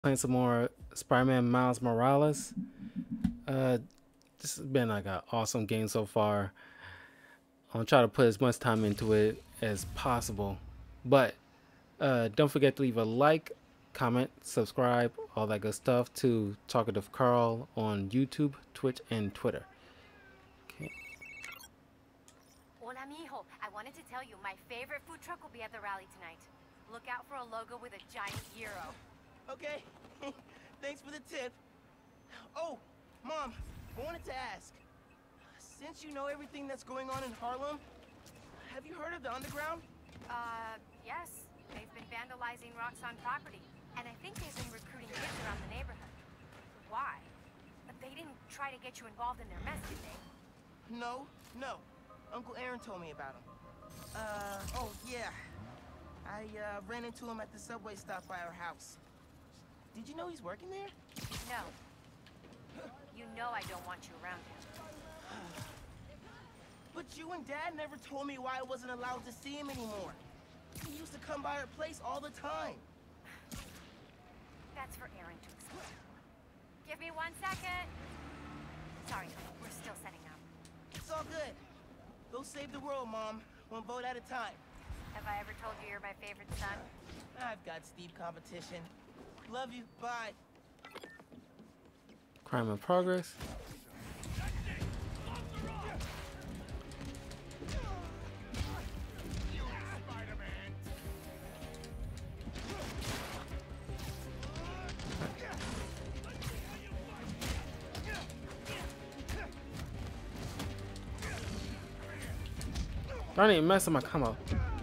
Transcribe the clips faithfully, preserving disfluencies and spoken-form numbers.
Playing some more Spider-Man Miles Morales. Uh, this has been like an awesome game so far. I'll try to put as much time into it as possible. But uh, don't forget to leave a like, comment, subscribe, all that good stuff to Talkative Carl on YouTube, Twitch, and Twitter. Okay. Hola, mijo. I wanted to tell you, my favorite food truck will be at the rally tonight. Look out for a logo with a giant gyro. Okay. Thanks for the tip. Oh, Mom, I wanted to ask. Since you know everything that's going on in Harlem, have you heard of the Underground? Uh, yes. They've been vandalizing Roxxon property. And I think they've been recruiting kids around the neighborhood. Why? But they didn't try to get you involved in their mess, did they? No, no. Uncle Aaron told me about him. Uh, oh, yeah. I, uh, ran into him at the subway stop by our house. Did you know he's working there? No. You know I don't want you around him. But you and Dad never told me why I wasn't allowed to see him anymore. He used to come by our place all the time. That's for Aaron to explain. Give me one second. Sorry, we're still setting up. It's all good. Go save the world, Mom. One vote at a time. Have I ever told you you're my favorite son? I've got steep competition. Love you. Bye. Crime in progress. Darn it, messing my come up.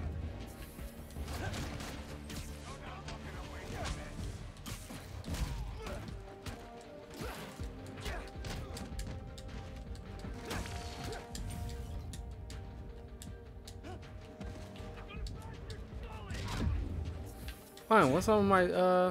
Fine, what's on my uh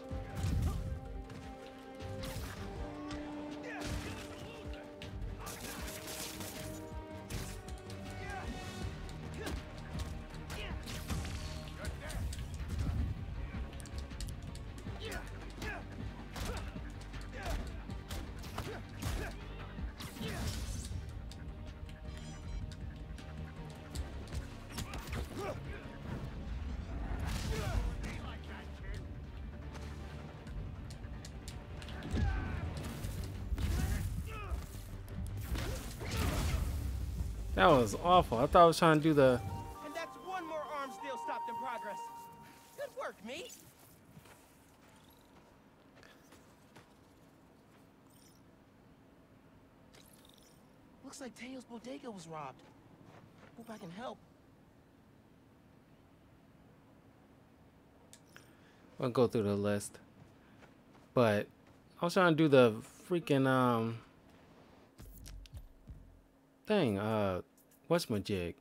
that was awful. I thought I was trying to do the And that's one more arms deal stopped in progress. Good work, me. Looks like Teo's bodega was robbed. Hope I can help. I'll go through the list. But I was trying to do the freaking um thing, uh whatchamajig.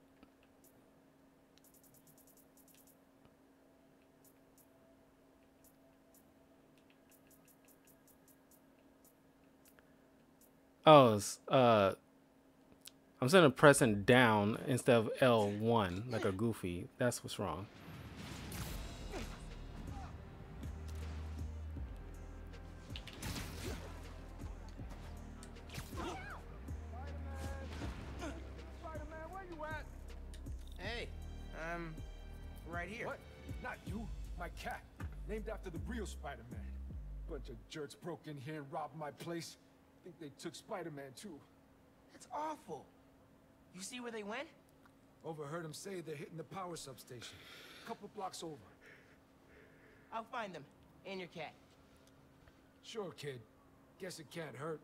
Oh, it's, uh I'm instead of pressing down instead of L one like a goofy. That's what's wrong. Spider-Man, where you at? Hey, um, right here. What? Not you. My cat. Named after the real Spider-Man. Bunch of jerks broke in here and robbed my place. Think they took Spider-Man too. That's awful. You see where they went? Overheard them say they're hitting the power substation. A couple blocks over. I'll find them. And your cat. Sure, kid. Guess it can't hurt.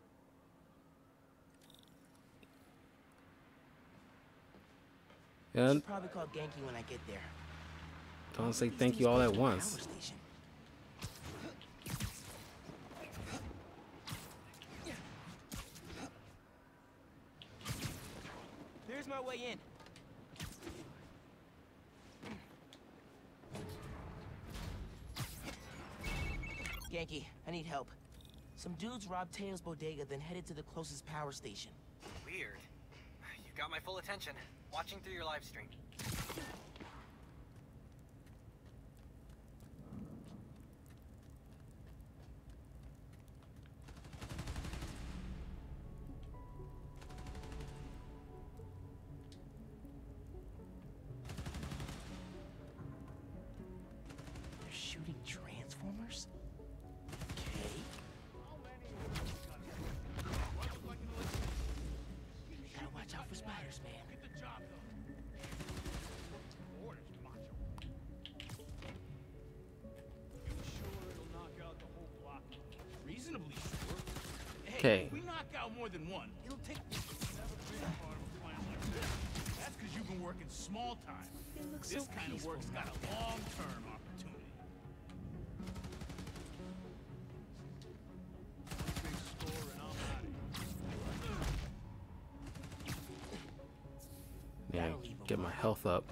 Yeah, Should probably call Genki when I get there. don't say These thank things you all go at to a once. power station. There's my way in. Genki, I need help. Some dudes robbed Teo's bodega, then headed to the closest power station. Weird. You've got my full attention. Watching through your live stream. shooting Transformers? Okay. Gotta watch out for spiders, man. Get the job done. Orders, macho. You sure it'll knock out the whole block? Reasonably sure. Hey, Okay. if we knock out more than one, it'll take... Never been a part of a plan like this. That's because you've been working small time. It looks This so kind of peaceful work's got a long-term opportunity. Big score and I'm out of here. Yeah, get my health up.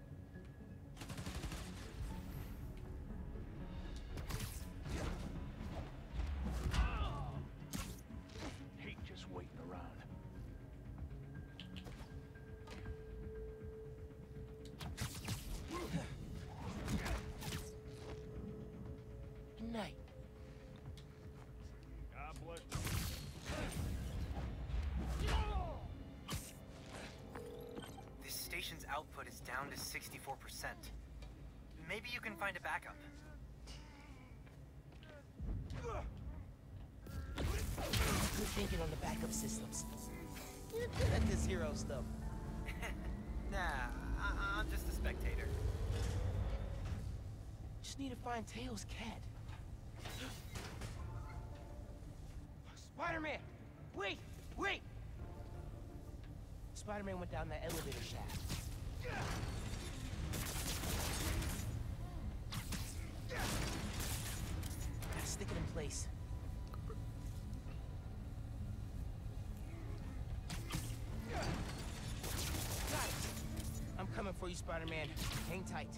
Hate just waiting around. Night. God bless. This station's output is down to sixty-four percent. Maybe you can find a backup. Good thinking on the backup systems. You're good at this hero stuff. Nah, I I'm just a spectator. Just need to find Tails' cat. Spider-Man! Wait! Wait! Spider-Man went down that elevator shaft. Gotta stick it in place. Got it. I'm coming for you, Spider-Man. Hang tight.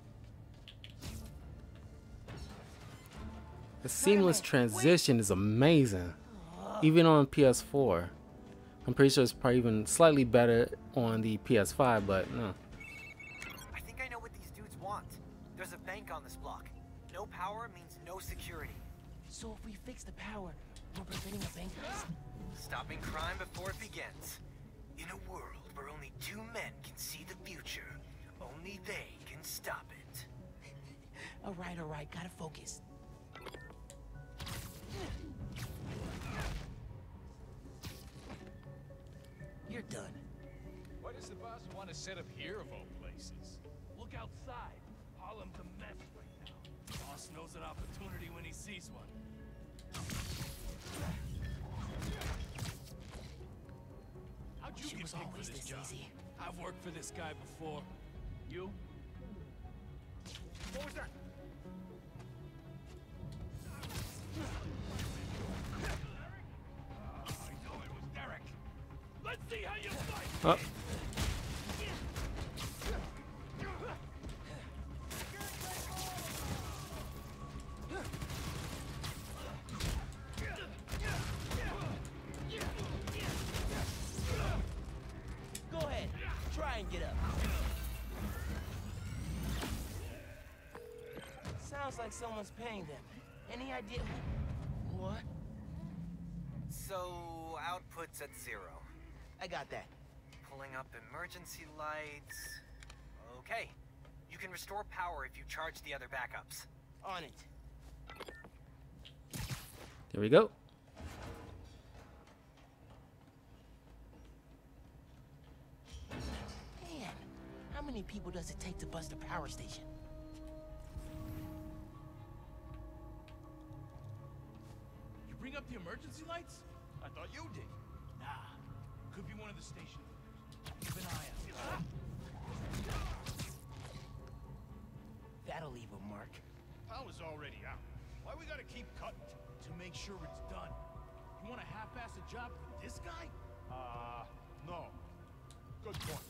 The seamless transition is amazing, even on P S four. I'm pretty sure it's probably even slightly better on the P S five, but no. I think I know what these dudes want. There's a bank on this block. No power means no security. So if we fix the power, we're preventing a bank heist? Stopping crime before it begins. In a world where only two men can see the future, only they can stop it. All right, all right, gotta focus. You're done. Why does the boss want to set up here of all places? Look outside. Harlem's a mess right now. Boss knows an opportunity when he sees one. How'd you get picked for this job? Easy. I've worked for this guy before. You? What was that? I know it was Derek. Let's see how you fight. Oh, Go ahead. Try and get up. Sounds like someone's paying them. Any idea who? What? So, output's at zero. I got that. Pulling up emergency lights. Okay. You can restore power if you charge the other backups. On it. there we go. Man, how many people does it take to bust a power station? You bring up the emergency lights? I thought you did. Nah, could be one of the station workers. Keep an eye out. That'll leave a mark. Power's already out. Why we gotta keep cutting? To make sure it's done. You want to half-ass a job for this guy? Uh, no. Good point.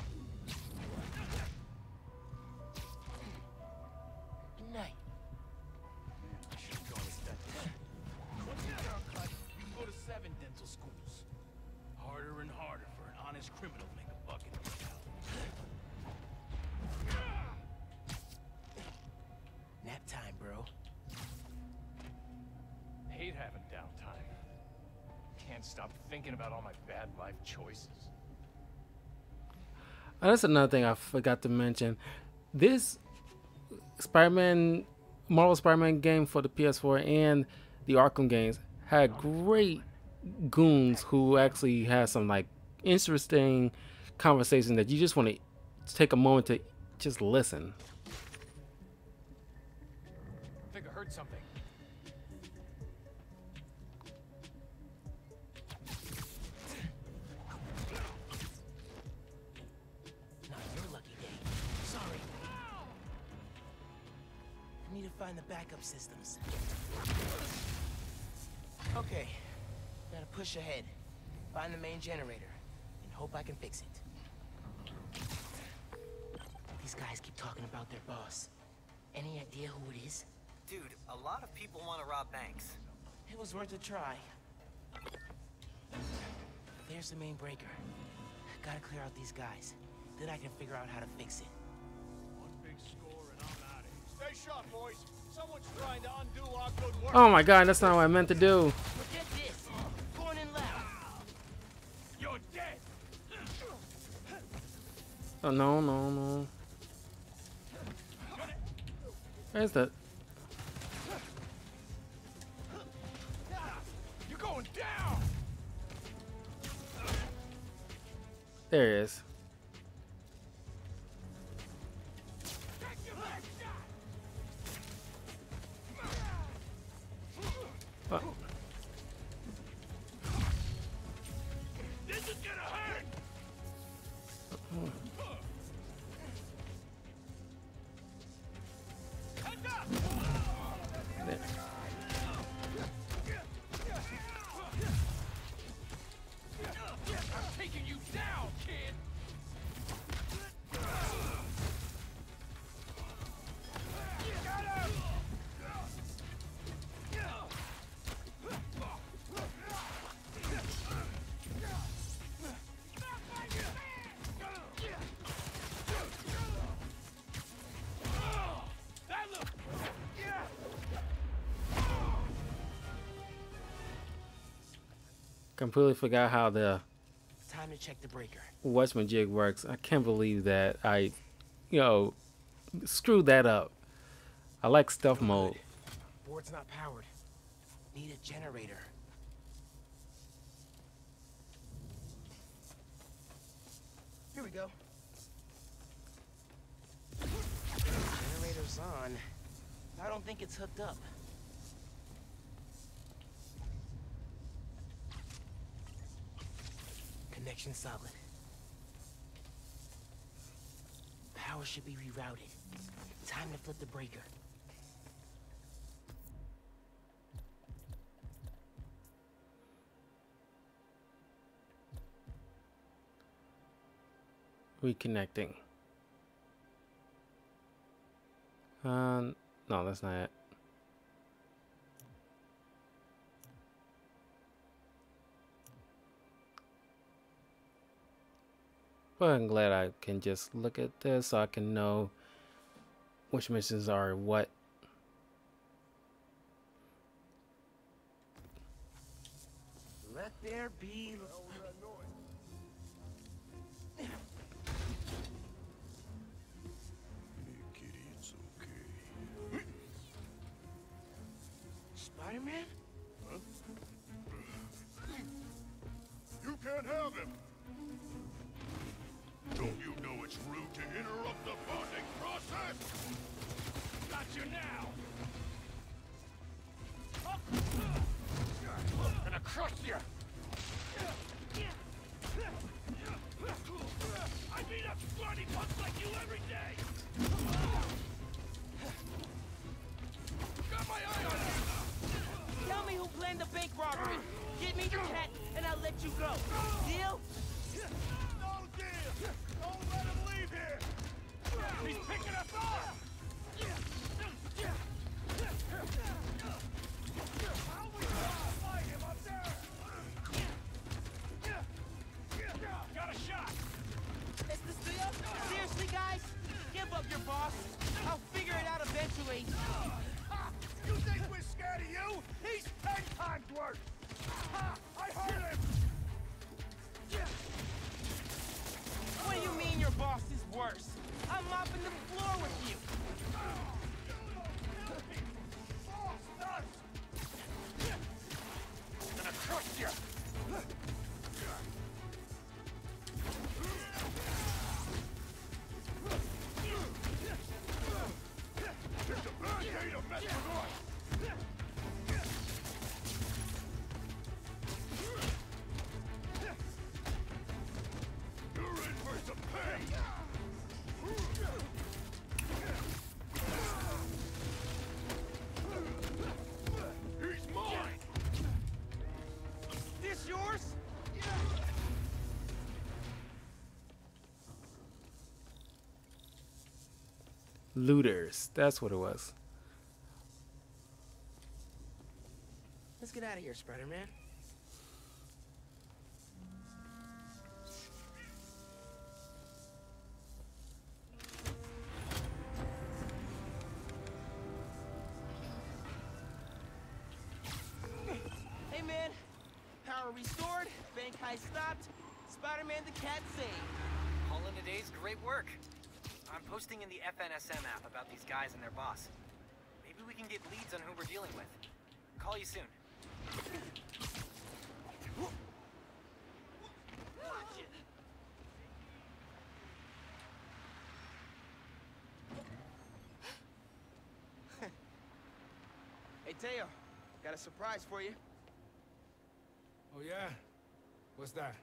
Good night. I should have gone with that. Once you get our cut, you can go to seven dental schools. Harder and harder for an honest criminal to make a buck in this town. Nap time, bro. Hate having downtime. Can't stop thinking about all my bad life choices. Oh, that's another thing I forgot to mention. This Spider-Man Marvel Spider-Man game for the P S four and the Arkham games had great goons who actually had some like interesting conversation that you just want to take a moment to just listen. I think I heard something. Not your lucky day. Sorry. I need to find the backup systems. Okay. Gotta push ahead. Find the main generator. And hope I can fix it. These guys keep talking about their boss. Any idea who it is? Dude, a lot of people want to rob banks. It was worth a try. There's the main breaker. Gotta clear out these guys. Then I can figure out how to fix it. One big score and I'm out of here. Stay sharp, boys. Someone's trying to undo our good work. Oh my god, that's not what I meant to do. Forget this. Going in loud. You're dead. Oh no, no, no. Where's the... You're going down. There it is. Oh. This is gonna hurt. There. I'm taking you down, kid. Got him. That look. Yeah. Completely forgot how the Time to check the breaker. Watchman jig works. I can't believe that I, you know, screwed that up. I like stealth mode. Board's not powered. Need a generator. Here we go. Generator's on. I don't think it's hooked up. Connection solid. Power should be rerouted. Time to flip the breaker. Reconnecting. Um, no, that's not it. But I'm glad I can just look at this so I can know which missions are what. Let there be. Kitty, it's okay. Spider-Man? You can't have him. Don't you know it's rude to interrupt the bonding process? Got you now. I'm gonna crush you. I beat up smarty punks like you every day. Got my eye on you. Tell me who planned the bank robbery. Give me the cat, and I'll let you go. Deal? No deal. Don't let him leave here. He's picking us off. How we gonna fight him up there? Got a shot. It's the steal? Seriously, guys? Give up your boss. I'll figure it out eventually. Ha! You think we're scared of you? He's ten times worse. Ha! I heard him. What do you mean your boss is worse? I'm mopping the floor with you. Looters. That's what it was. Let's get out of here, Spider-Man. Hey, man. Power restored, bank heist stopped, Spider-Man the cat saved. All in a day's great work. I'm posting in the F N S M app about these guys and their boss. Maybe we can get leads on who we're dealing with. Call you soon. Hey, Teo, got a surprise for you. Oh yeah? What's that?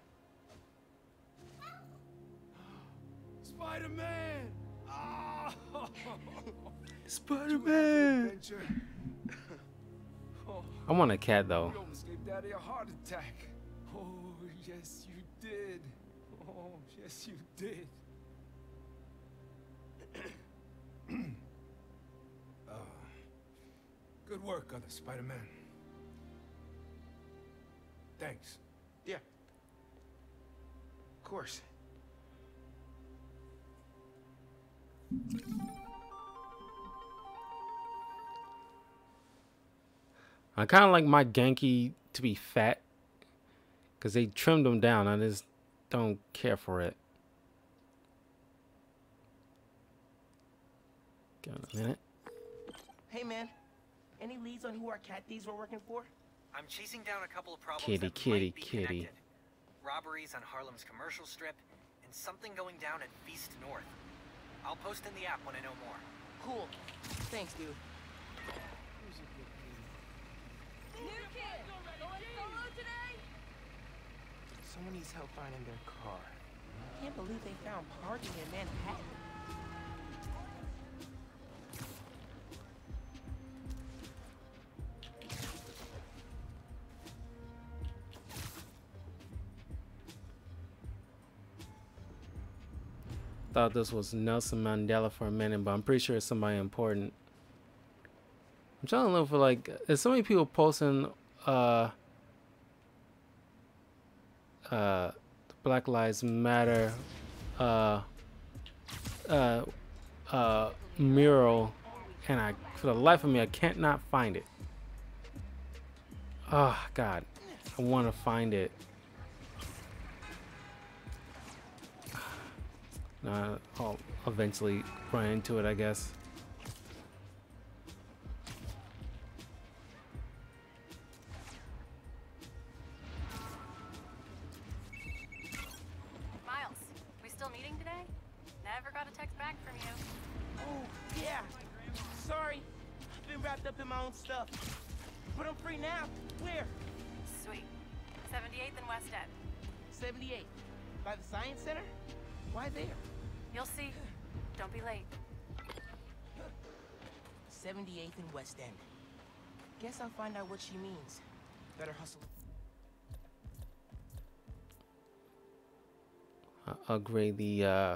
Spider-Man! Oh! Spider-Man! Adventure. Oh, I want a cat though. you almost gave Daddy a heart attack. Oh, yes you did. Oh, yes you did. uh, good work, other Spider-Man. Thanks. Yeah. Of course. I kind of like my Genki to be fat because they trimmed him down. I just don't care for it. Give it a minute. Hey, man. Any leads on who our cat thieves were working for? I'm chasing down a couple of problems Kitty, that kitty, might be kitty. connected. Robberies on Harlem's commercial strip, and something going down at Feast North. I'll post in the app when I know more. Cool. Thanks, dude. New kid! Going solo today? Someone needs help finding their car. Can't believe they found parking in Manhattan. Thought this was Nelson Mandela for a minute, but I'm pretty sure it's somebody important. I'm trying to look for like, there's so many people posting uh uh Black Lives Matter uh uh uh mural, and I, for the life of me, I can't not find it. Oh God, I want to find it. Uh, I'll eventually run into it, I guess. Miles, we still meeting today? Never got a text back from you. Oh, yeah. Sorry. I've been wrapped up in my own stuff. But I'm free now. Where? Sweet. seventy-eighth and West End. seventy-eight. By the Science Center? Why there? You'll see. Don't be late. seventy-eighth and West End. Guess I'll find out what she means. Better hustle. I'll upgrade the uh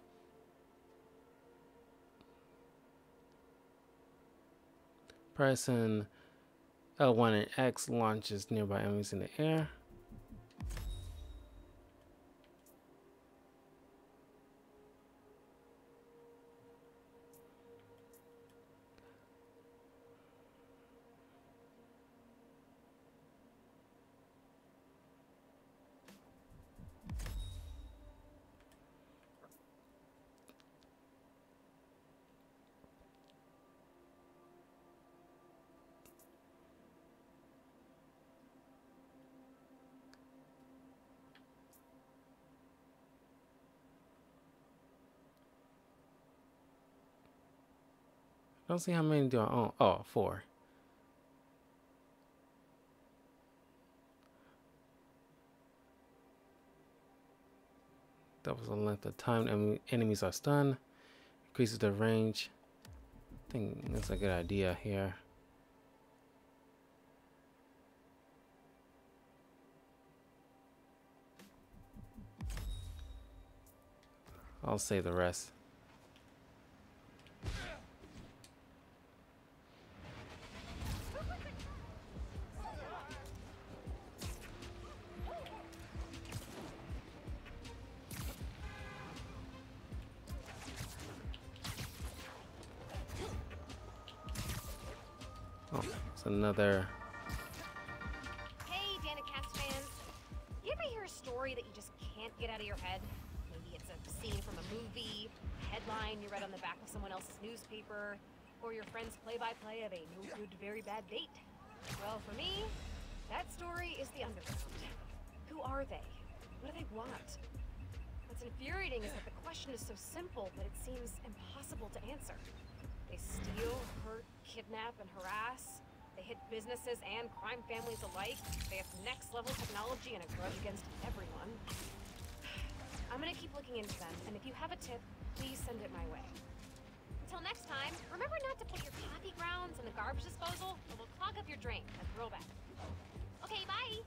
person L one and X launches nearby enemies in the air. I don't see how many do I own. Oh, four. That was the length of time en enemies are stunned. Increases the range. I think that's a good idea here. I'll save the rest. another. Hey, Danicast fans. You ever hear a story that you just can't get out of your head? Maybe it's a scene from a movie, a headline you read on the back of someone else's newspaper, or your friend's play-by-play of a no-good, very bad date. Well, for me, that story is the Underground. Who are they? What do they want? What's infuriating is that the question is so simple, but it seems impossible to answer. They steal, hurt, kidnap, and harass. They hit businesses and crime families alike. They have next-level technology and a grudge against everyone. I'm gonna keep looking into them, and if you have a tip, please send it my way. Until next time, remember not to put your coffee grounds in the garbage disposal, or we'll clog up your drain and throw back. Okay, bye!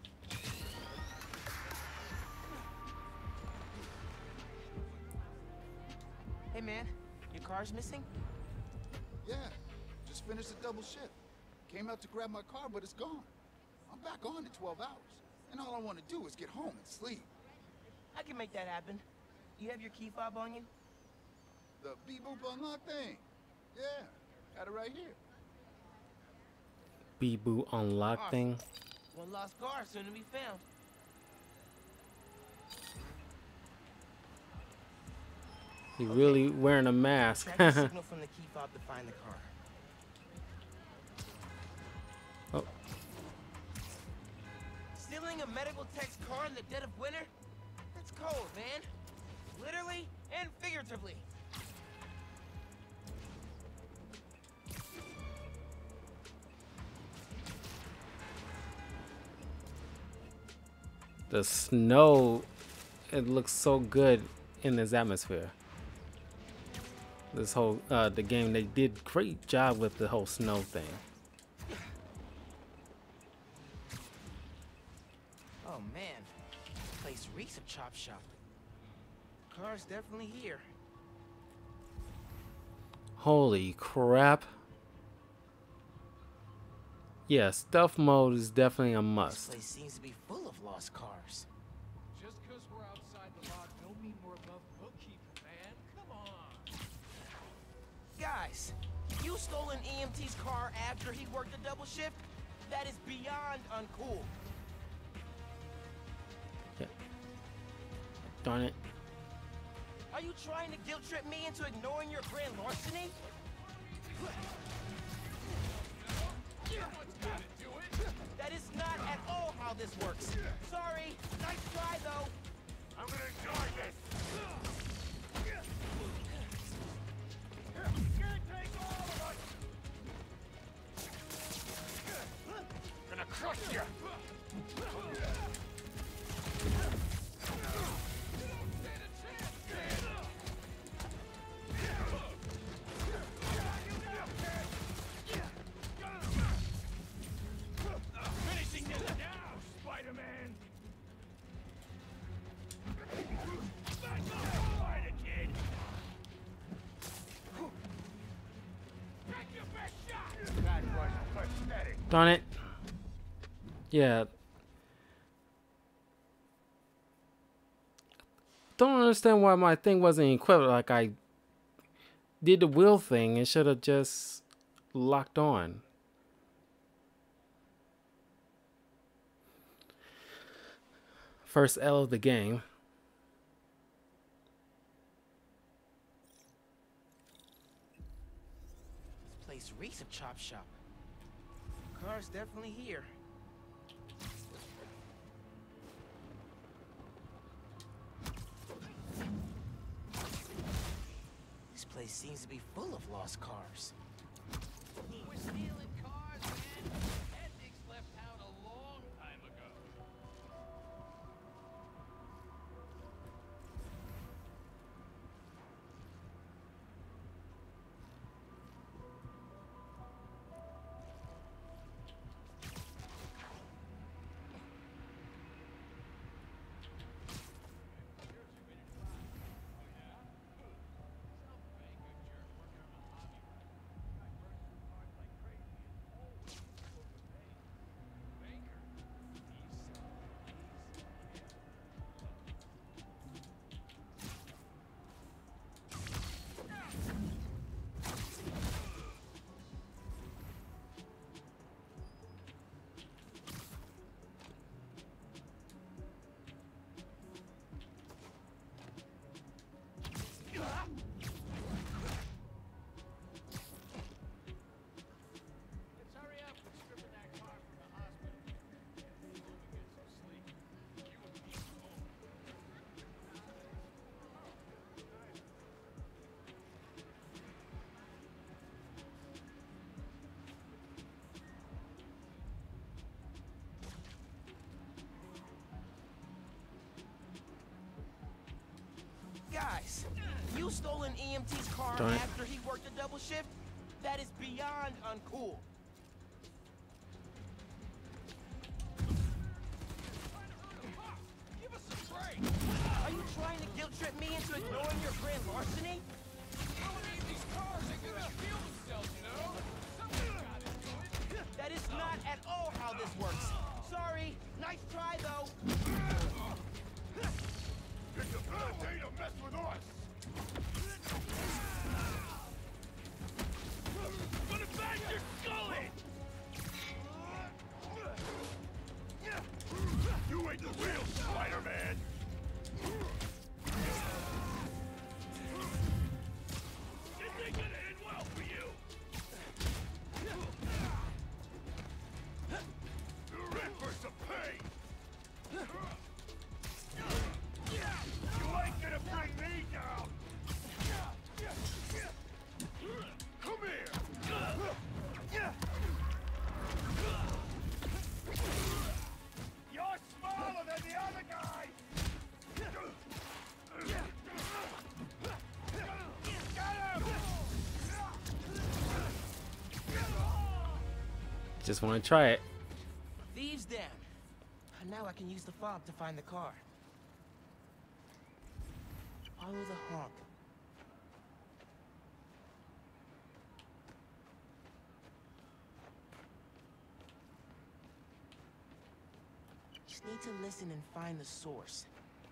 Hey man, your car's missing? Yeah, just finished a double shift. Came out to grab my car, but it's gone. I'm back on in twelve hours. And all I want to do is get home and sleep. I can make that happen. You have your key fob on you? The beep-boop unlock thing. Yeah, got it right here. B-Boo unlock Awesome. thing. One lost car soon to be found. He really wearing a mask. Track the signal from the key fob to find the car. Oh, Stealing a medical tech's car in the dead of winter? That's cold, man. Literally and figuratively. the snow, it looks so good in this atmosphere. This whole, uh, the game, they did great job with the whole snow thing. Oh man, this place reeks of chop shop. Car's definitely here. Holy crap. Yeah, stealth mode is definitely a This must. place seems to be full of lost cars. Just because we're outside the law don't mean we're above bookkeeping, man. Come on. Guys, you stole an E M T's car after he worked a double shift? That is beyond uncool. Yeah. Darn it. Are you trying to guilt trip me into ignoring your grand larceny? That is not at all how this works. Sorry, nice try though. I'm gonna enjoy this. Gonna crush you. Finishing this now, Spider-Man. Back off, Spider-Kid. Take your best shot. That was pathetic. Darn it. Yeah. Don't understand why my thing wasn't equipped. Like, I did the wheel thing and should have just locked on. First L of the game. This place reeks of chop shop. Car's definitely here. This place seems to be full of lost cars. We're stealing cars, man. Ethics left town a long time ago. Guys, you stole an E M T's car Darn it. after he worked a double shift? That is beyond uncool. Give us a break! Are you trying to guilt trip me into ignoring your grand larceny? These cars are gonna steal themselves, you know? Something got it. That is not at all how this works. Sorry. Nice try, though. It's a bad day to mess with us! Gonna bash your skull in! You ain't the real Spider-Man! This ain't gonna end well for you! You're in for some pain! You ain't gonna bring me down! Come here! You're smaller than the other guy! Get him! Just want to try it. Thieves den. Now I can use the fob to find the car. Follow the honk. Just need to listen and find the source.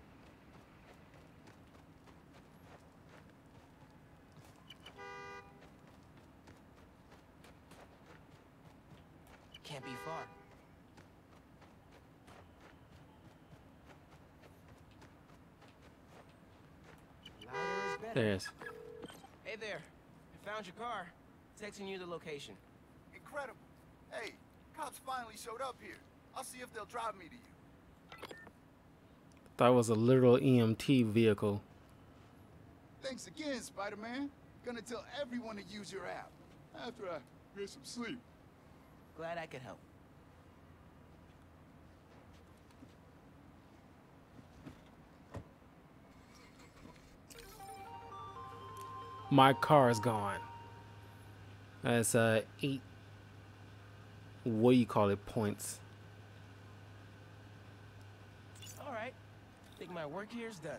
Can't be far. Louder is better. There it is. Hey there. I found your car. Texting you the location. Incredible. Hey, cops finally showed up here. I'll see if they'll drive me to you. That was a literal E M T vehicle. Thanks again, Spider-Man. Gonna tell everyone to use your app after I get some sleep. Glad I could help. My car is gone. That's uh eight. What do you call it? Points. All right. Think my work here is done.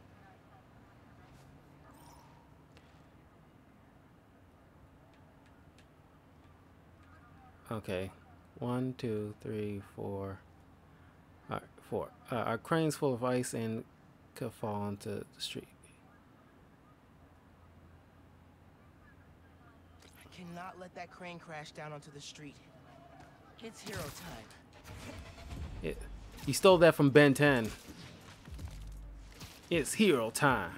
Okay. One, two, three, four. All right, four. Uh, our crane's full of ice and could fall onto the street. I cannot let that crane crash down onto the street. It's hero time. It, you stole that from Ben ten. It's hero time.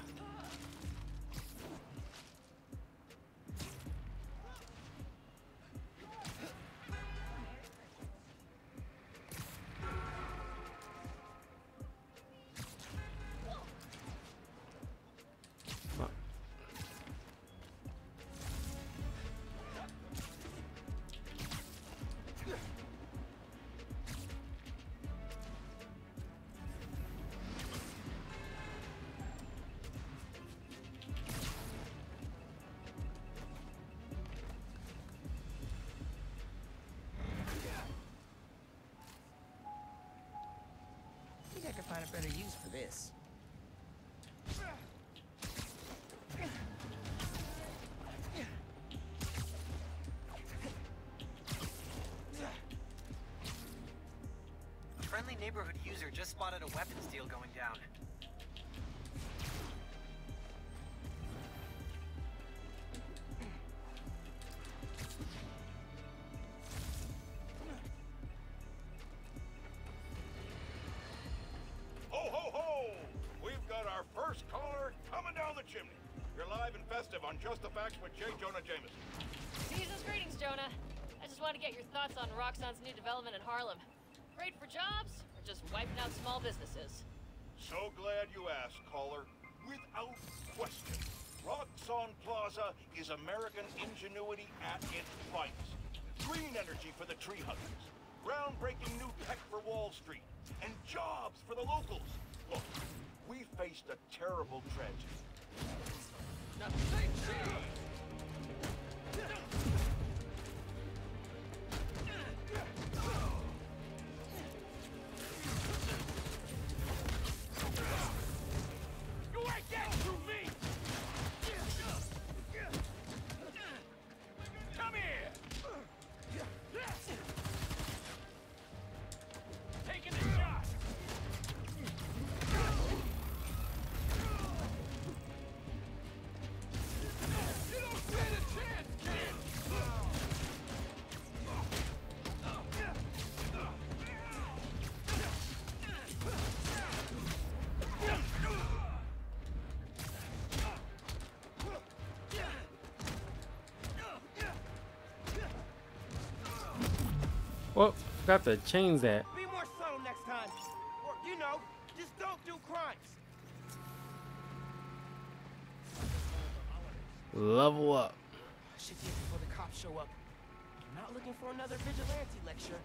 I think I could find a better use for this. A friendly neighborhood user just spotted a weapons deal going down. Ho, ho, ho! We've got our first caller coming down the chimney. You're live and festive on Just the Facts with J. Jonah Jameson. Season's greetings, Jonah. I just want to get your thoughts on Roxxon's new development in Harlem. Great for jobs, or just wiping out small businesses? So glad you asked, caller. Without question, Roxxon Plaza is American ingenuity at its finest. Green energy for the tree huggers, groundbreaking new tech for Wall Street, and jobs for the locals. Look, we faced a terrible tragedy. Now, say cheese! You ain't getting through me! Come here! Taking the shot! You don't stand a chance, kid! Well, forgot to change that. Be more subtle next time. Or, you know, just don't do crimes. Level up. Should get before the cops show up. I'm not looking for another vigilante lecture.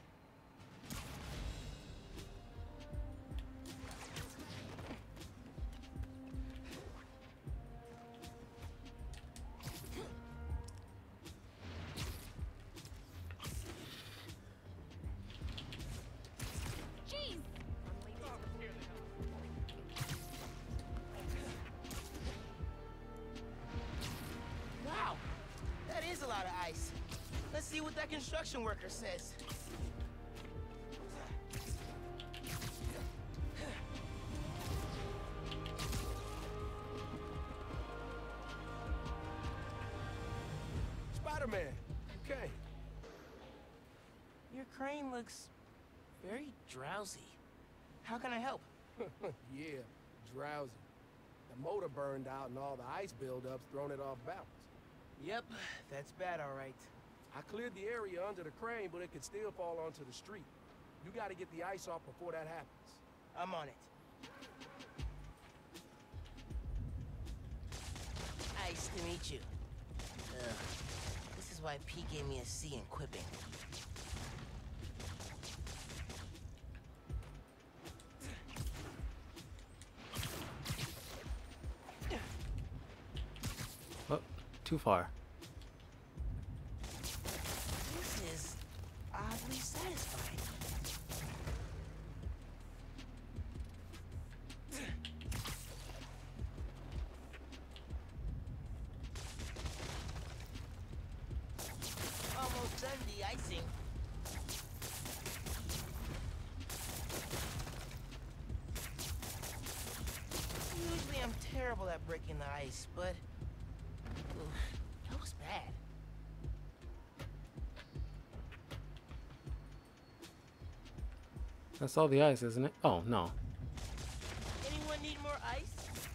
Jeez! Wow, that is a lot of ice. Let's see what that construction worker says. Spider-Man, okay. Your crane looks very drowsy. How can I help? Yeah, drowsy. The motor burned out and all the ice buildups thrown it off balance. Yep, that's bad, all right. I cleared the area under the crane, but it could still fall onto the street. You gotta get the ice off before that happens. I'm on it. Nice to meet you. Ugh. This is why Pete gave me a C in quipping. Oh, too far. This is oddly satisfying. Almost done de-icing. Usually I'm terrible at breaking the ice, but oof, that was bad. That's all the ice, isn't it? Oh, no. Anyone need more ice?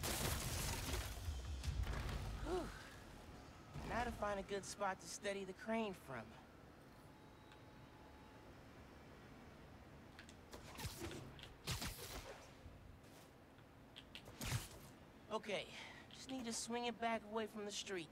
Whew. Now to find a good spot to steady the crane from. Okay, just need to swing it back away from the street.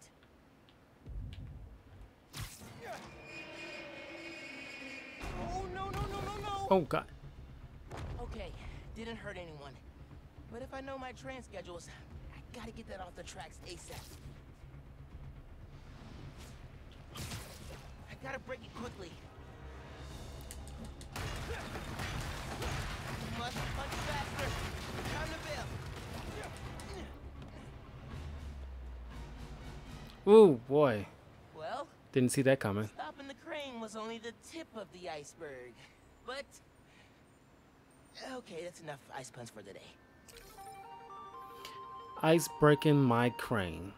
Oh, no, no, no, no, no! Oh, God. Okay, didn't hurt anyone. But if I know my train schedules, I gotta get that off the tracks ASAP. I gotta break it quickly. Must punch faster. Time to bail. Ooh, boy. Well, Didn't see that coming. stopping the crane was only the tip of the iceberg. But okay, that's enough ice puns for today. Ice breaking my crane.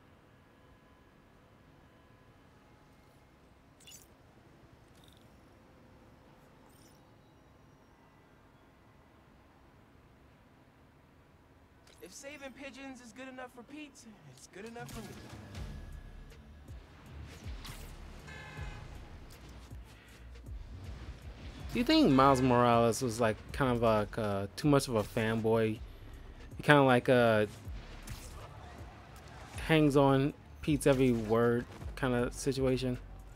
If saving pigeons is good enough for Pete, it's good enough for me. Do you think Miles Morales was like kind of like uh, too much of a fanboy? He kind of like uh, hangs on Pete's every word kind of situation.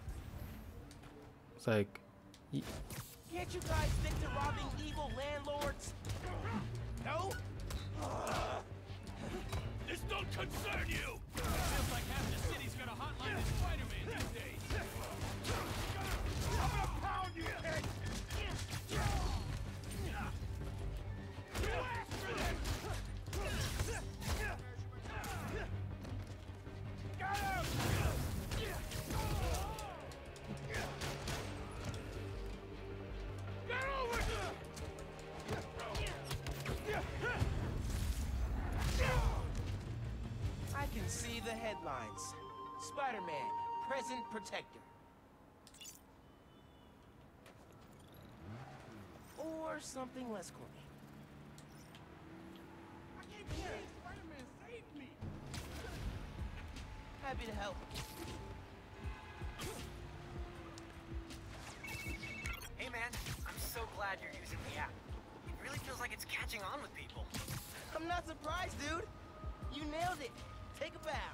It's like, y- Can't you guys stick to robbing evil landlords? No? This don't concern you! It feels like half the city's got a hotline to Spider-Man these days. I'm gonna pound you, kid! You asked for this! Got him! Get over here! I can see the headlines. Spider-Man, present protector. Or something less corny. I can't believe Spider-Man saved me! Happy to help. Hey man, I'm so glad you're using the app. It really feels like it's catching on with people. I'm not surprised, dude. You nailed it. Take a bow.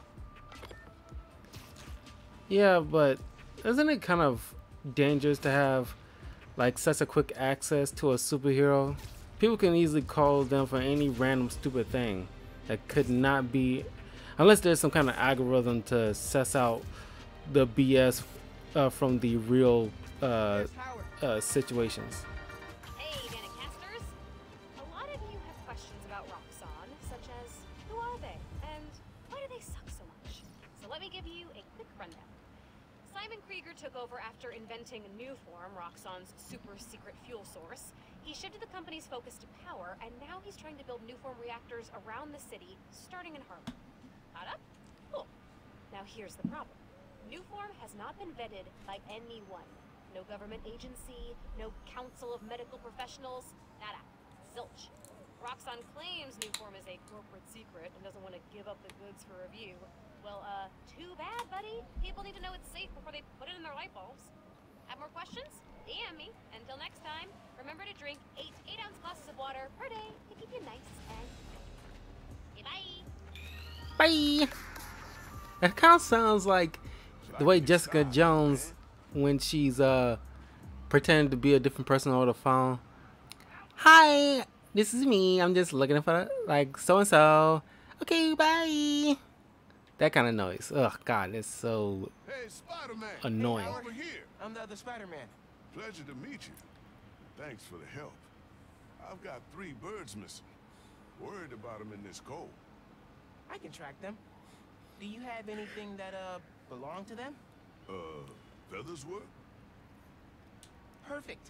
Yeah, but isn't it kind of dangerous to have like such a quick access to a superhero? People can easily call them for any random stupid thing that could not be, unless there's some kind of algorithm to suss out the B S uh, from the real uh, uh, situations. Hey, Danicasters! A lot of you have questions about Roxxon, such as who are they and why do they suck so much? So let me give you a quick rundown. Simon Krieger took over after inventing a new form, Roxxon's super secret fuel source. He shifted the company's focus to power, and now he's trying to build new form reactors around the city, starting in Harlem. Caught up? Cool. Now here's the problem. Nuform has not been vetted by anyone. No government agency, no council of medical professionals, nada. Zilch. Roxxon claims Nuform is a corporate secret and doesn't want to give up the goods for review. Well, uh, too bad, buddy. People need to know it's safe before they put it in their light bulbs. Have more questions? D M me. Until next time, remember to drink eight eight-ounce glasses of water per day to keep you nice and okay, bye. Bye. That kind of sounds like the way Jessica Jones, when she's uh pretending to be a different person over the phone. Hi, this is me. I'm just looking for like so and so. Okay, bye. That kind of noise. Ugh, God, it's so Hey, Spider-Man. annoying. Hey, over here. I'm the other Spider-Man. Pleasure to meet you. Thanks for the help. I've got three birds missing. Worried about them in this cold. I can track them. Do you have anything that, uh, belong to them? Uh, feathers work? Perfect.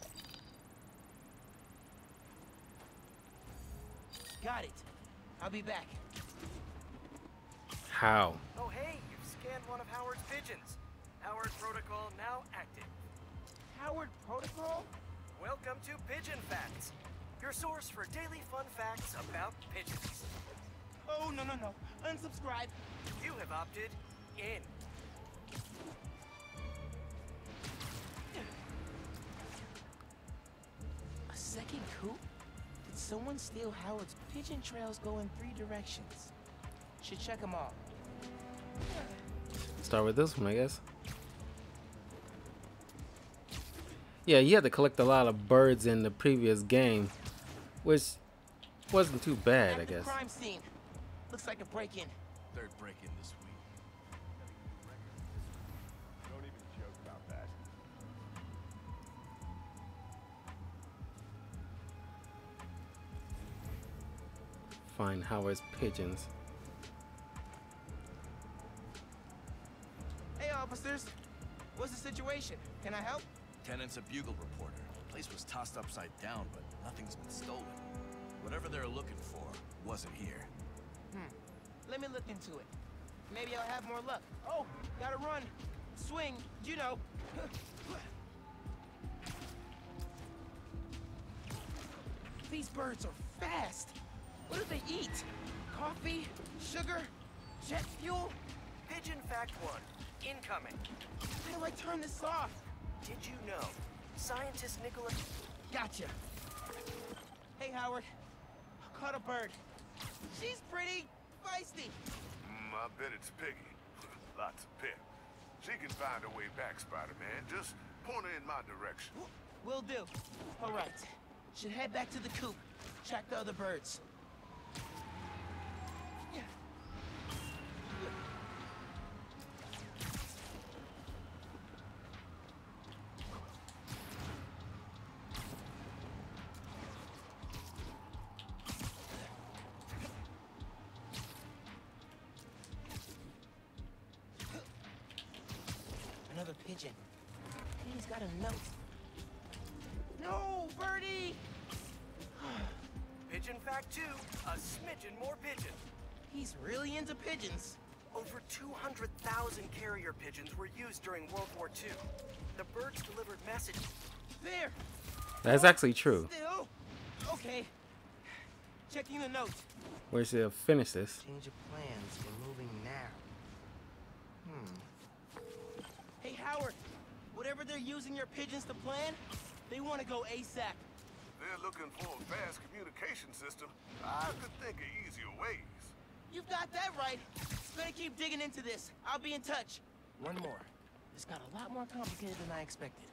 Got it. I'll be back. How? Oh hey, you've scanned one of Howard's pigeons. Howard Protocol now active. Howard Protocol? Welcome to Pigeon Facts, your source for daily fun facts about pigeons. Oh, no, no, no. Unsubscribe. You have opted in. A second coup? Did someone steal Howard's pigeon trails go in three directions? Should check them all. Start with this one, I guess. Yeah, you had to collect a lot of birds in the previous game, which wasn't too bad, I guess. Crime scene. Looks like a break-in. Third break-in this week. Don't even joke about that. Find Howard's pigeons. Hey, officers. What's the situation? Can I help? Tenant's a Bugle reporter. The place was tossed upside down, but nothing's been stolen. Whatever they're looking for wasn't here. Hmm. Let me look into it. Maybe I'll have more luck. Oh, gotta run. Swing, you know. These birds are fast. What do they eat? Coffee? Sugar? Jet fuel? Pigeon Fact one, incoming. How do I turn this off? Did you know scientist Nicholas... Gotcha. Hey, Howard. I caught a bird. She's pretty feisty. Mm, I bet it's Piggy. Lots of pep. She can find her way back, Spider-Man. Just point her in my direction. Will do. All right. Should head back to the coop. Track the other birds. pigeon. He's got a note. No, Birdie! Pigeon fact two, a smidgen more pigeon. He's really into pigeons. Over two hundred thousand carrier pigeons were used during World War Two. The birds delivered messages. There! That's actually true. Still? Okay. Checking the note. We should finish this. Change of plans. We're moving now. Hmm. Hey, Howard. Whatever they're using your pigeons to plan, they want to go ASAP. They're looking for a fast communication system. I could think of easier ways. You've got that right. Gonna keep digging into this. I'll be in touch. One more. This got a lot more complicated than I expected.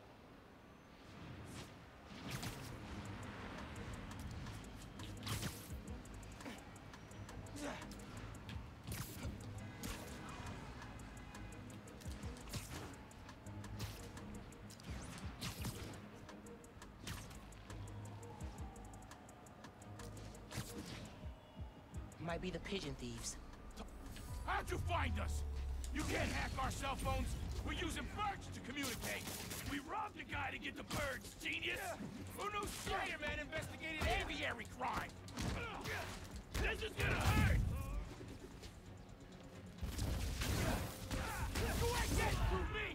Might be the pigeon thieves. How'd you find us? You can't hack our cell phones. We're using birds to communicate. We robbed a guy to get the birds, genius. Who knew Spider-Man investigated aviary crime? This is gonna hurt. You ain't getting through me.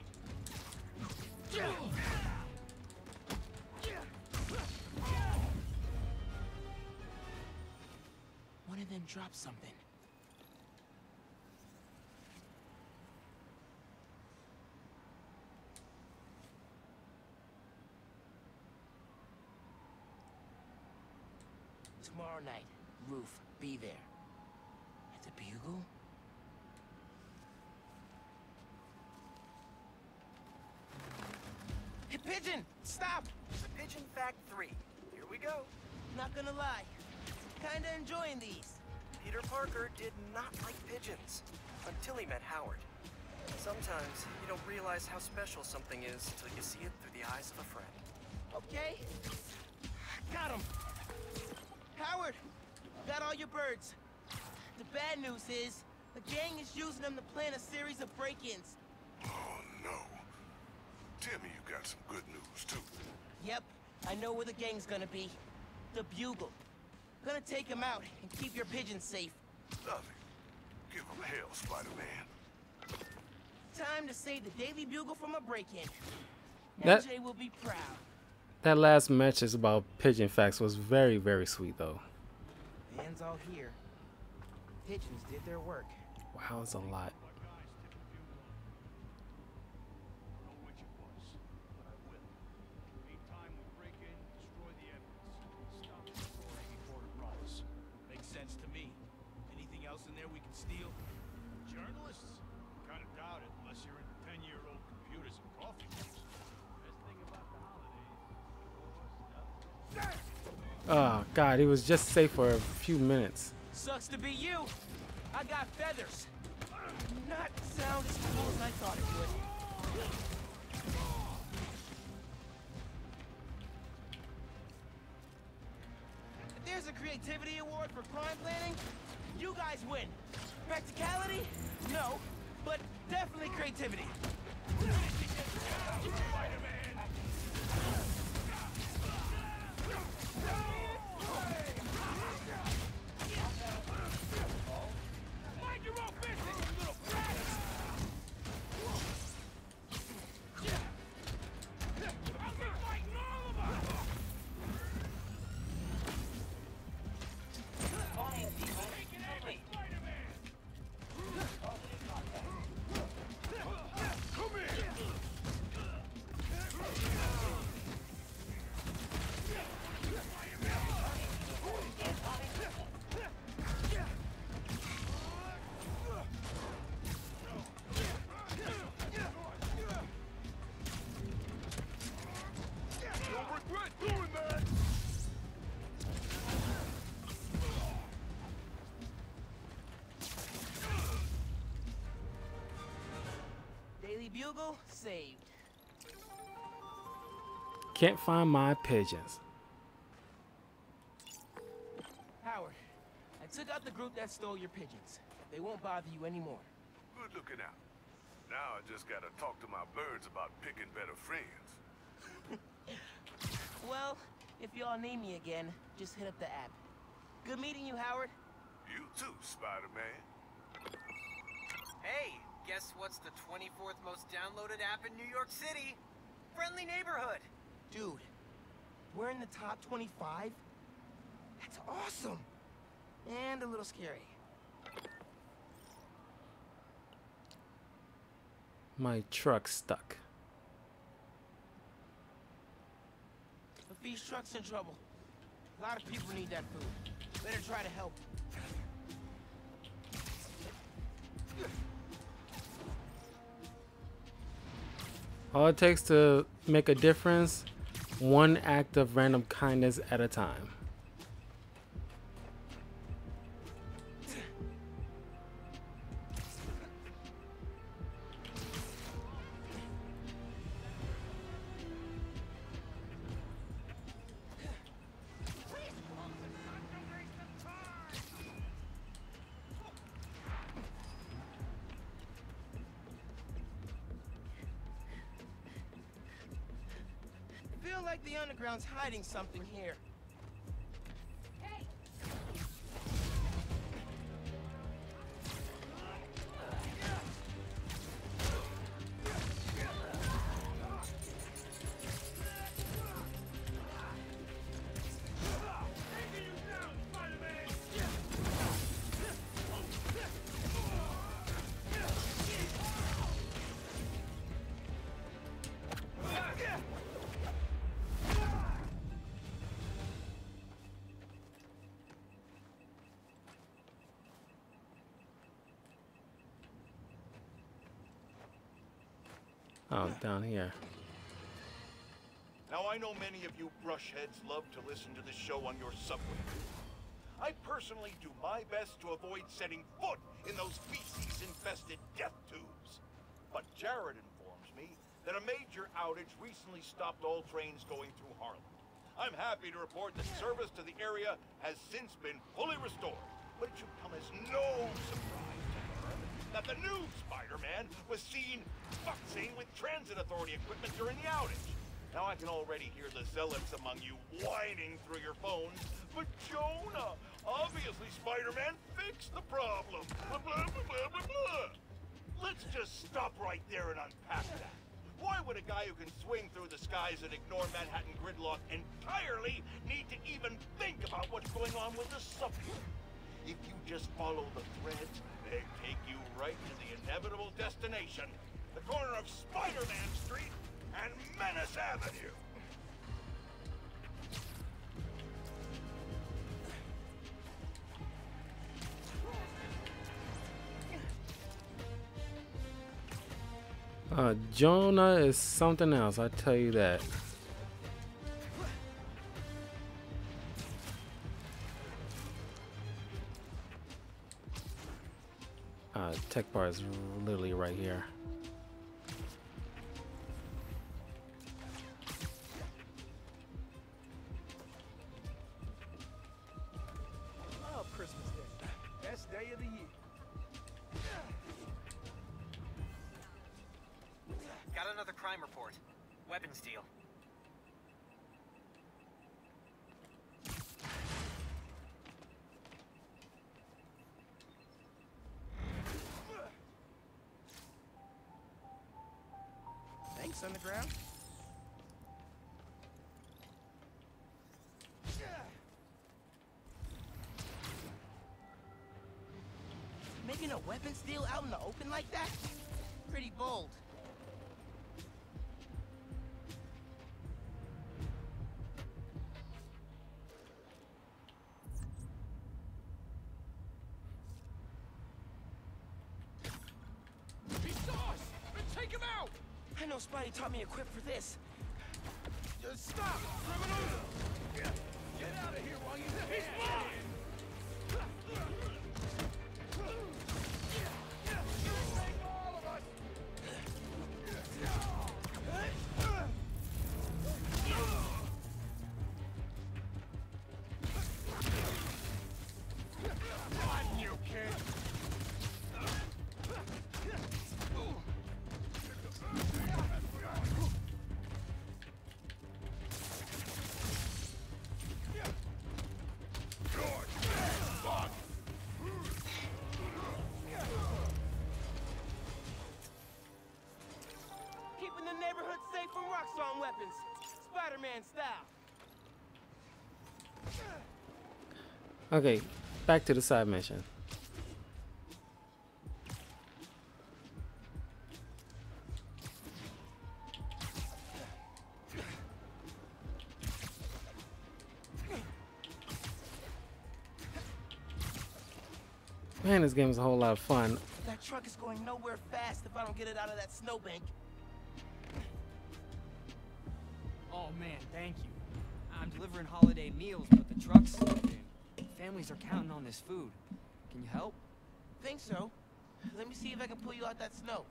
One of them dropped something. Tomorrow night, Roof, be there. At the Bugle? Hey, Pigeon! Stop! Pigeon fact three. Here we go. Not gonna lie. Kinda enjoying these. Peter Parker did not like pigeons until he met Howard. Sometimes you don't realize how special something is till you see it through the eyes of a friend. Okay. Got him. Howard, got all your birds. The bad news is, the gang is using them to plan a series of break-ins. Oh, no. Tell me you got some good news, too. Yep, I know where the gang's gonna be. The Bugle. Gonna take them out and keep your pigeons safe. Love it. Give them hell, Spider-Man. Time to save the Daily Bugle from a break-in. That- M J will be proud. That last message about pigeon facts was very, very sweet, though. Fans all here. Pigeons did their work. Wow, it's a lot. Makes sense to me. Anything else in there we can steal? Journalists? Kind of doubt it, unless you're into ten-year-old computers and coffee cups. Best thing about the holidays. Oh, God, he was just safe for a few minutes. Sucks to be you. I got feathers. Not sound as cool as I thought it would. If there's a creativity award for crime planning, you guys win. Practicality? No, but definitely creativity. Mind your own business, you little brat! I'll be fighting all of us! Come here! You'll regret doing that! Daily Bugle saved. Can't find my pigeons. Howard, I took out the group that stole your pigeons. They won't bother you anymore. Good looking out. Now I just gotta talk to my birds about picking better friends. Well, if y'all need me again, just hit up the app. Good meeting you, Howard. You too, Spider-Man. Hey, guess what's the twenty-fourth most downloaded app in New York City? Friendly Neighborhood. Dude, we're in the top twenty-five? That's awesome! And a little scary. My truck's stuck. Lafitte's truck's in trouble. A lot of people need that food. Better try to help. All it takes to make a difference, one act of random kindness at a time. I feel like the underground's hiding something here. Oh, down here. Now, I know many of you brushheads love to listen to this show on your subway. I personally do my best to avoid setting foot in those feces-infested death tubes. But Jared informs me that a major outage recently stopped all trains going through Harlem. I'm happy to report that service to the area has since been fully restored. But it should come as no surprise to her that the new Spider-Man was seen futzing with transit authority equipment during the outage. Now I can already hear the zealots among you whining through your phones. But Jonah, obviously Spider-Man fixed the problem. Blah, blah, blah, blah, blah, blah. Let's just stop right there and unpack that. Why would a guy who can swing through the skies and ignore Manhattan gridlock entirely need to even think about what's going on with the subway? If you just follow the threads, they take you right to the inevitable destination, the corner of Spider-Man Street and Menace Avenue. Uh, Jonah is something else, I tell you that. Uh, tech bar is literally right here. Oh, Christmas Day. Best day of the year. Got another crime report. Weapons deal. Thanks, Underground. Making a weapons deal out in the open like that? Pretty bold. I know Spidey taught me equipped for this. Just stop, criminal! Get out of here while you can. He's mine! Take all of us! On you, kid! Okay, back to the side mission. Man, this game is a whole lot of fun. That truck is going nowhere fast if I don't get it out of that snowbank. Oh man, thank you. I'm delivering holiday meals, but the truck's slowed in. Families are counting on this food. Can you help? Think so. Let me see if I can pull you out that snow.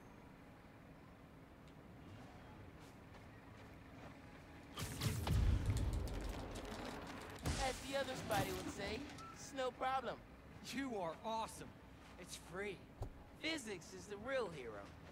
As the other Spidey would say, it's no problem. You are awesome. It's free. Physics is the real hero.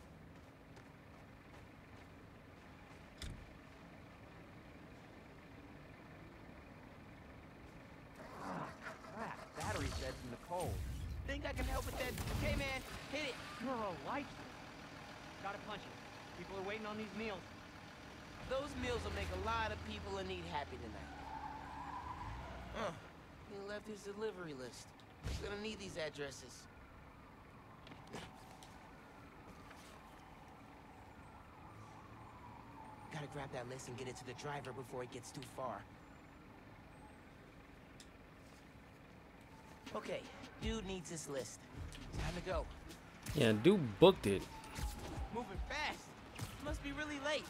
Crap, battery's dead from the cold. Think I can help with that? Okay, man, hit it. You're a light. Gotta punch it. People are waiting on these meals. Those meals will make a lot of people in need happy tonight. Uh, he left his delivery list. He's gonna need these addresses. Gotta grab that list and get it to the driver before it gets too far. Okay, dude needs this list. Time to go. Yeah, dude booked it. Moving fast. Must be really late.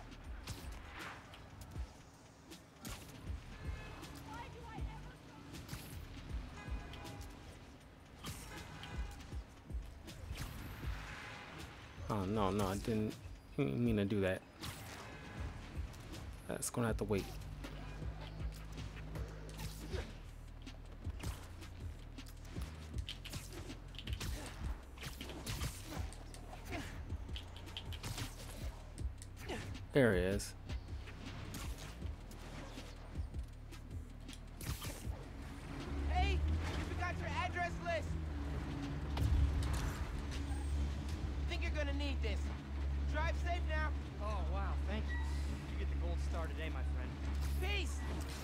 Oh no, no, I didn't mean to do that. That's gonna have to wait. There he is. Hey, you forgot your address list. Think you're gonna need this. Drive safe now. Oh, wow, thank you. You get the gold star today, my friend. Peace.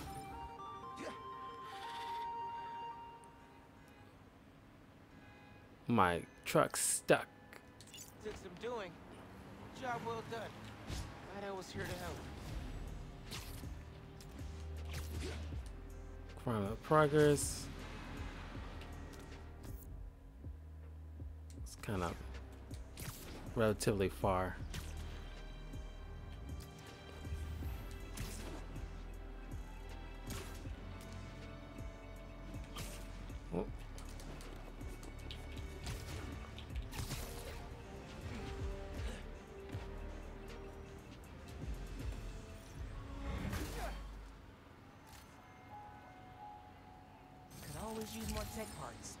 My truck's stuck. Took some doing. Job well done. Glad I was here to help. Crime of progress. It's kind of relatively far. Oh. Could always use more tech parts.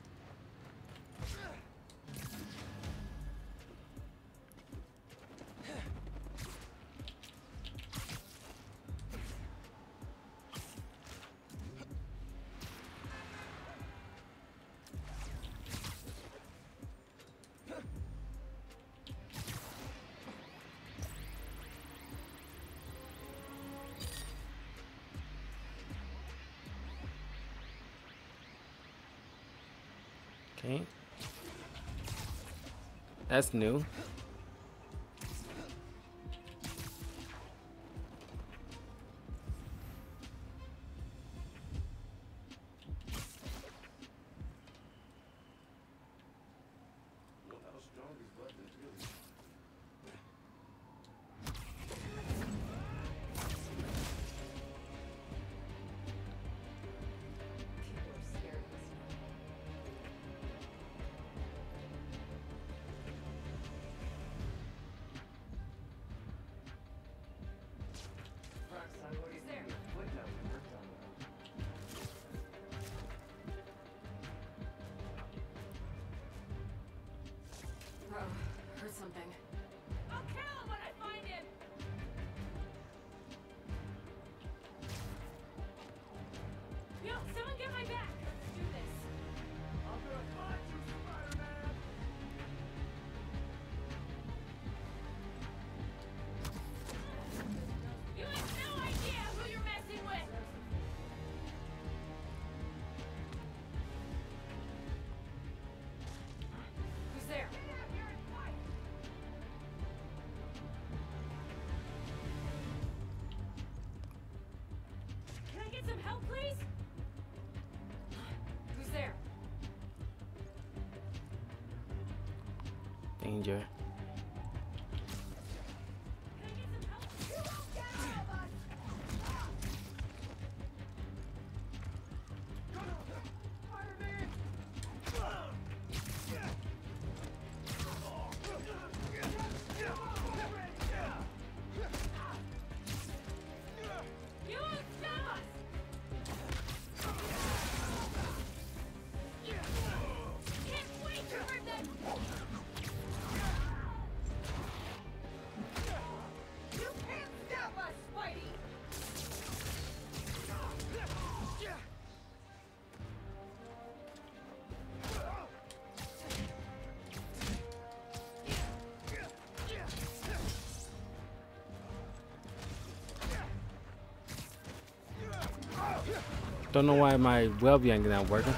Okay. That's new. danger. Don't know why my web yanking not working.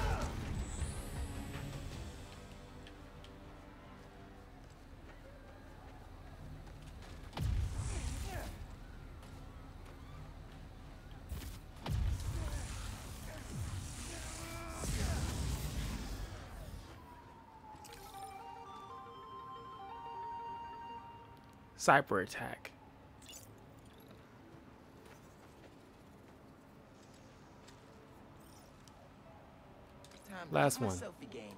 Cyber attack. Last one. Selfie game.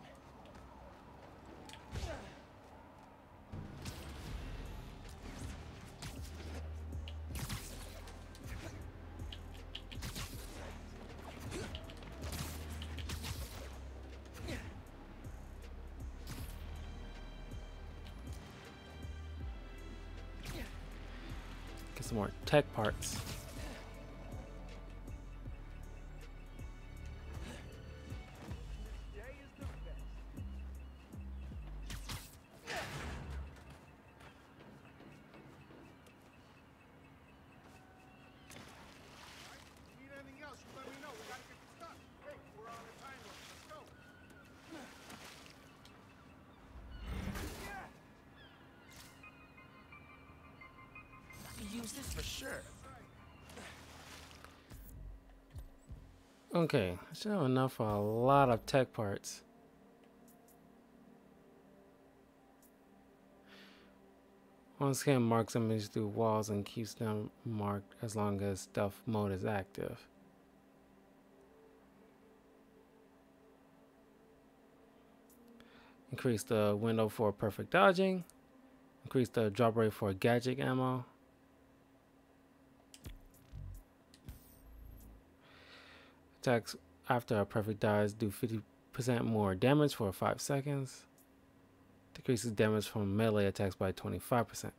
Get some more tech parts. Use this for sure. Okay, I should have enough for a lot of tech parts. Once again, marks image through walls and keeps them marked as long as stealth mode is active. Increase the window for perfect dodging. Increase the drop rate for gadget ammo. Attacks after a perfect dodge do fifty percent more damage for five seconds. Decreases damage from melee attacks by twenty-five percent.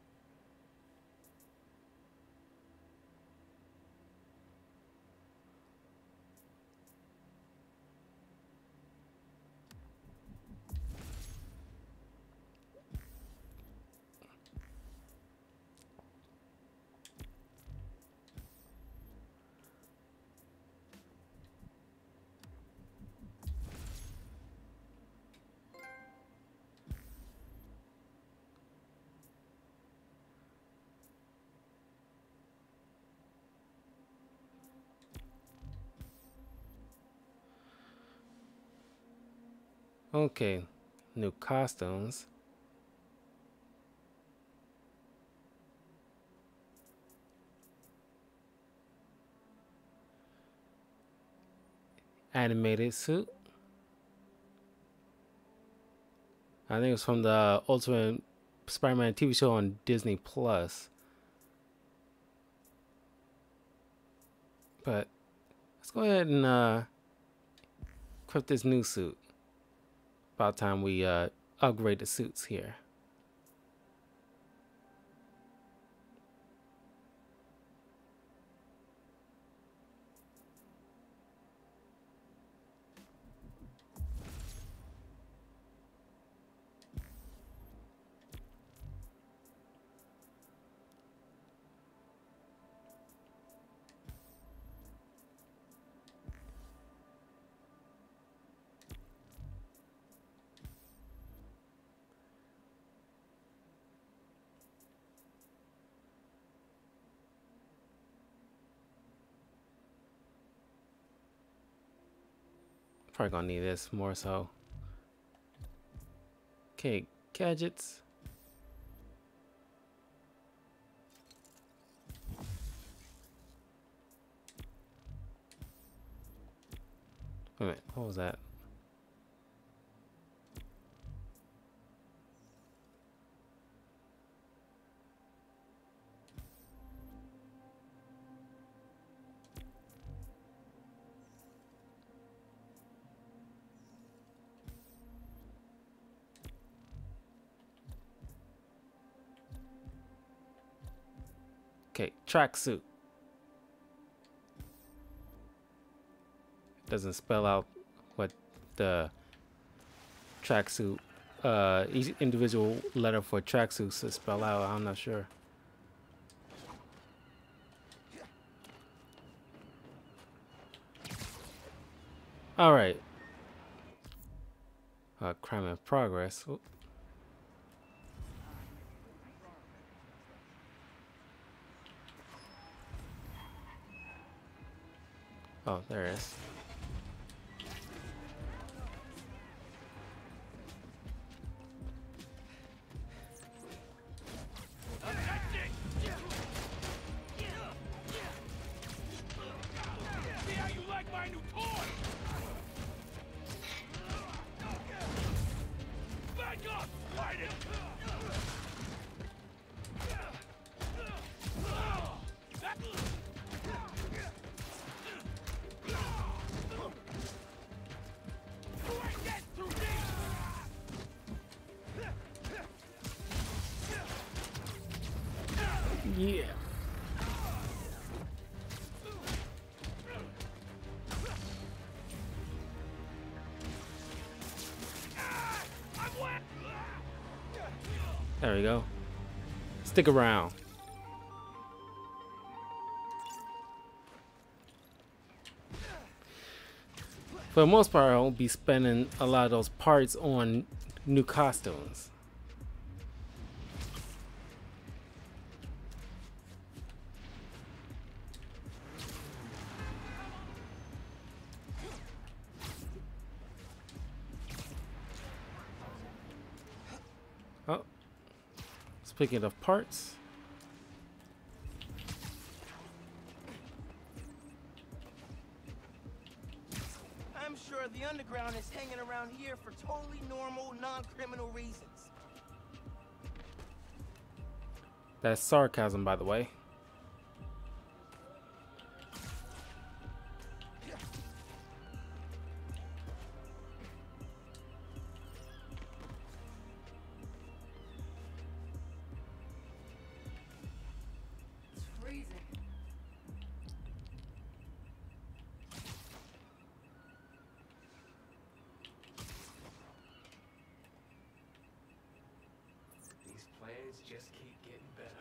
Okay, new costumes. Animated suit. I think it was from the Ultimate Spider-Man T V show on Disney Plus. But let's go ahead and uh, equip this new suit. About time we uh, upgrade the suits here. Probably gonna need this more so. Okay, gadgets. Wait a minute, what was that? Okay, tracksuit. Doesn't spell out what the tracksuit, uh, each individual letter for tracksuit should spell out. I'm not sure. All right. Uh, crime in progress. Oop. Oh, there it is. See how you like my new toy? Back up! Fight it! Yeah. There we go. Stick around. For the most part, I won't be spending a lot of those parts on new costumes. Oh, speaking of parts, I'm sure the underground is hanging around here for totally normal, non-criminal reasons. that's sarcasm, by the way. These plans just keep getting better.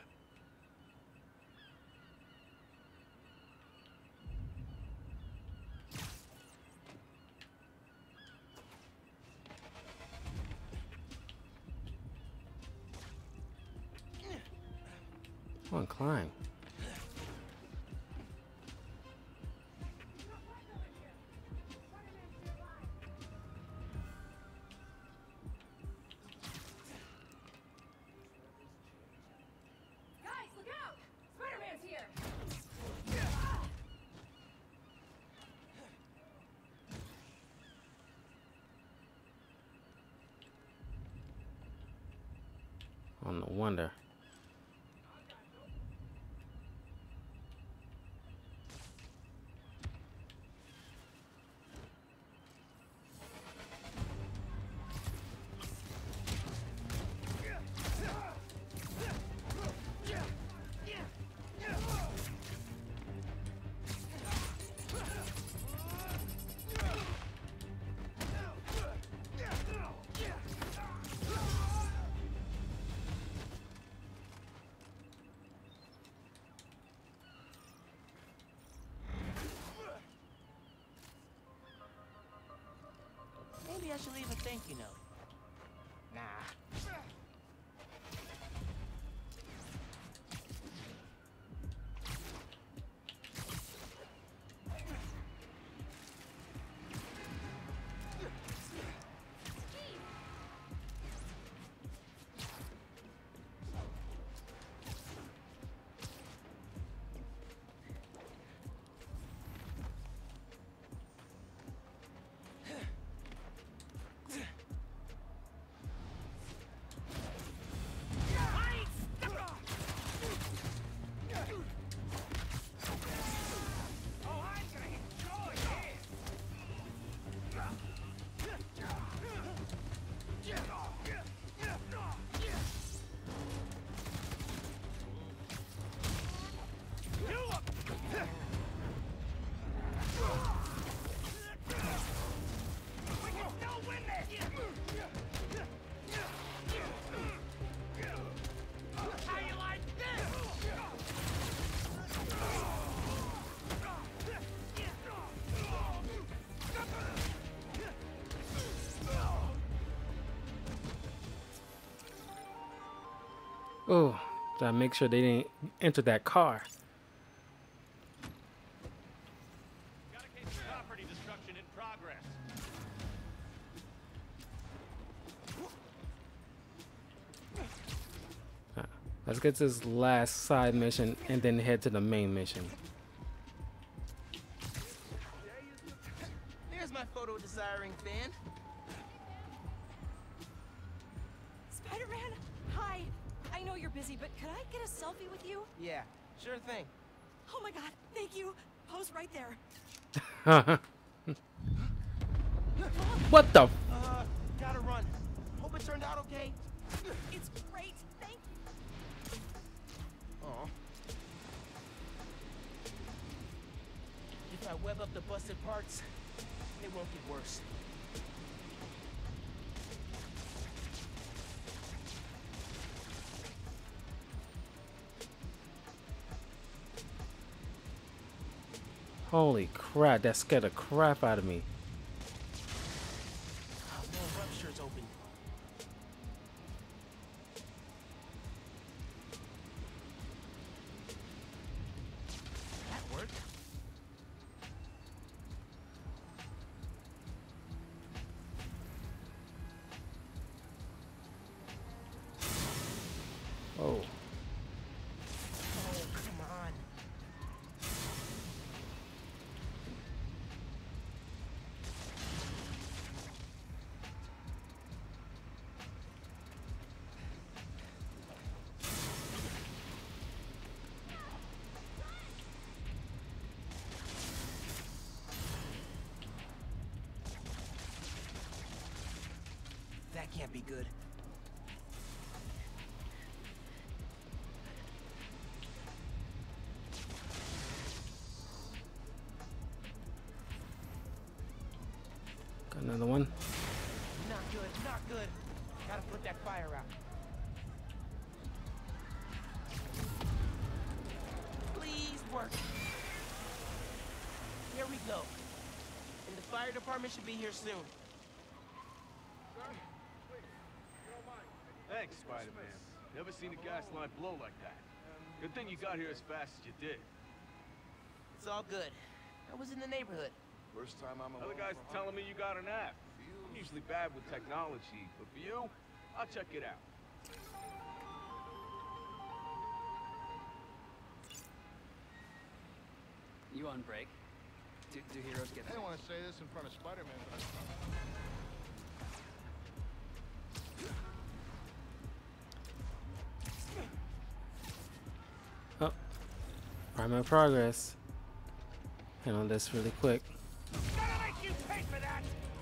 Come on, climb. Guys, look out! Spider-Man's here! Oh, no wonder. Maybe I should leave a thank you note. Nah. Oh, gotta make sure they didn't enter that car. Got a case of property destruction in progress. Right, let's get to this last side mission and then head to the main mission. There's my photo-desiring fan. Spider-Man, hi. I know you're busy, but could I get a selfie with you? Yeah, sure thing. Oh my god, thank you. Pose right there. What the? F Uh, gotta run. Hope it turned out okay. It's great, thank you. Aw. If I web up the busted parts, it won't get worse. Holy crap, that scared the crap out of me. Oh, no rupture's open. That worked. Oh. Oh, come on. That can't be good. Got another one. Not good, not good. Gotta put that fire out. Please work. Here we go. And the fire department should be here soon. Thanks, Spider-Man. Never seen a gas line blow like that. Good thing you got here as fast as you did. It's all good. I was in the neighborhood. First time I'm Other guys are telling me you got an app. I'm usually bad with technology, but for you, I'll check it out. You on break? Do, do heroes get... I didn't want to say this in front of Spider-Man, but Oh, primary progress. Handle this really quick. Gotta make you pay for that!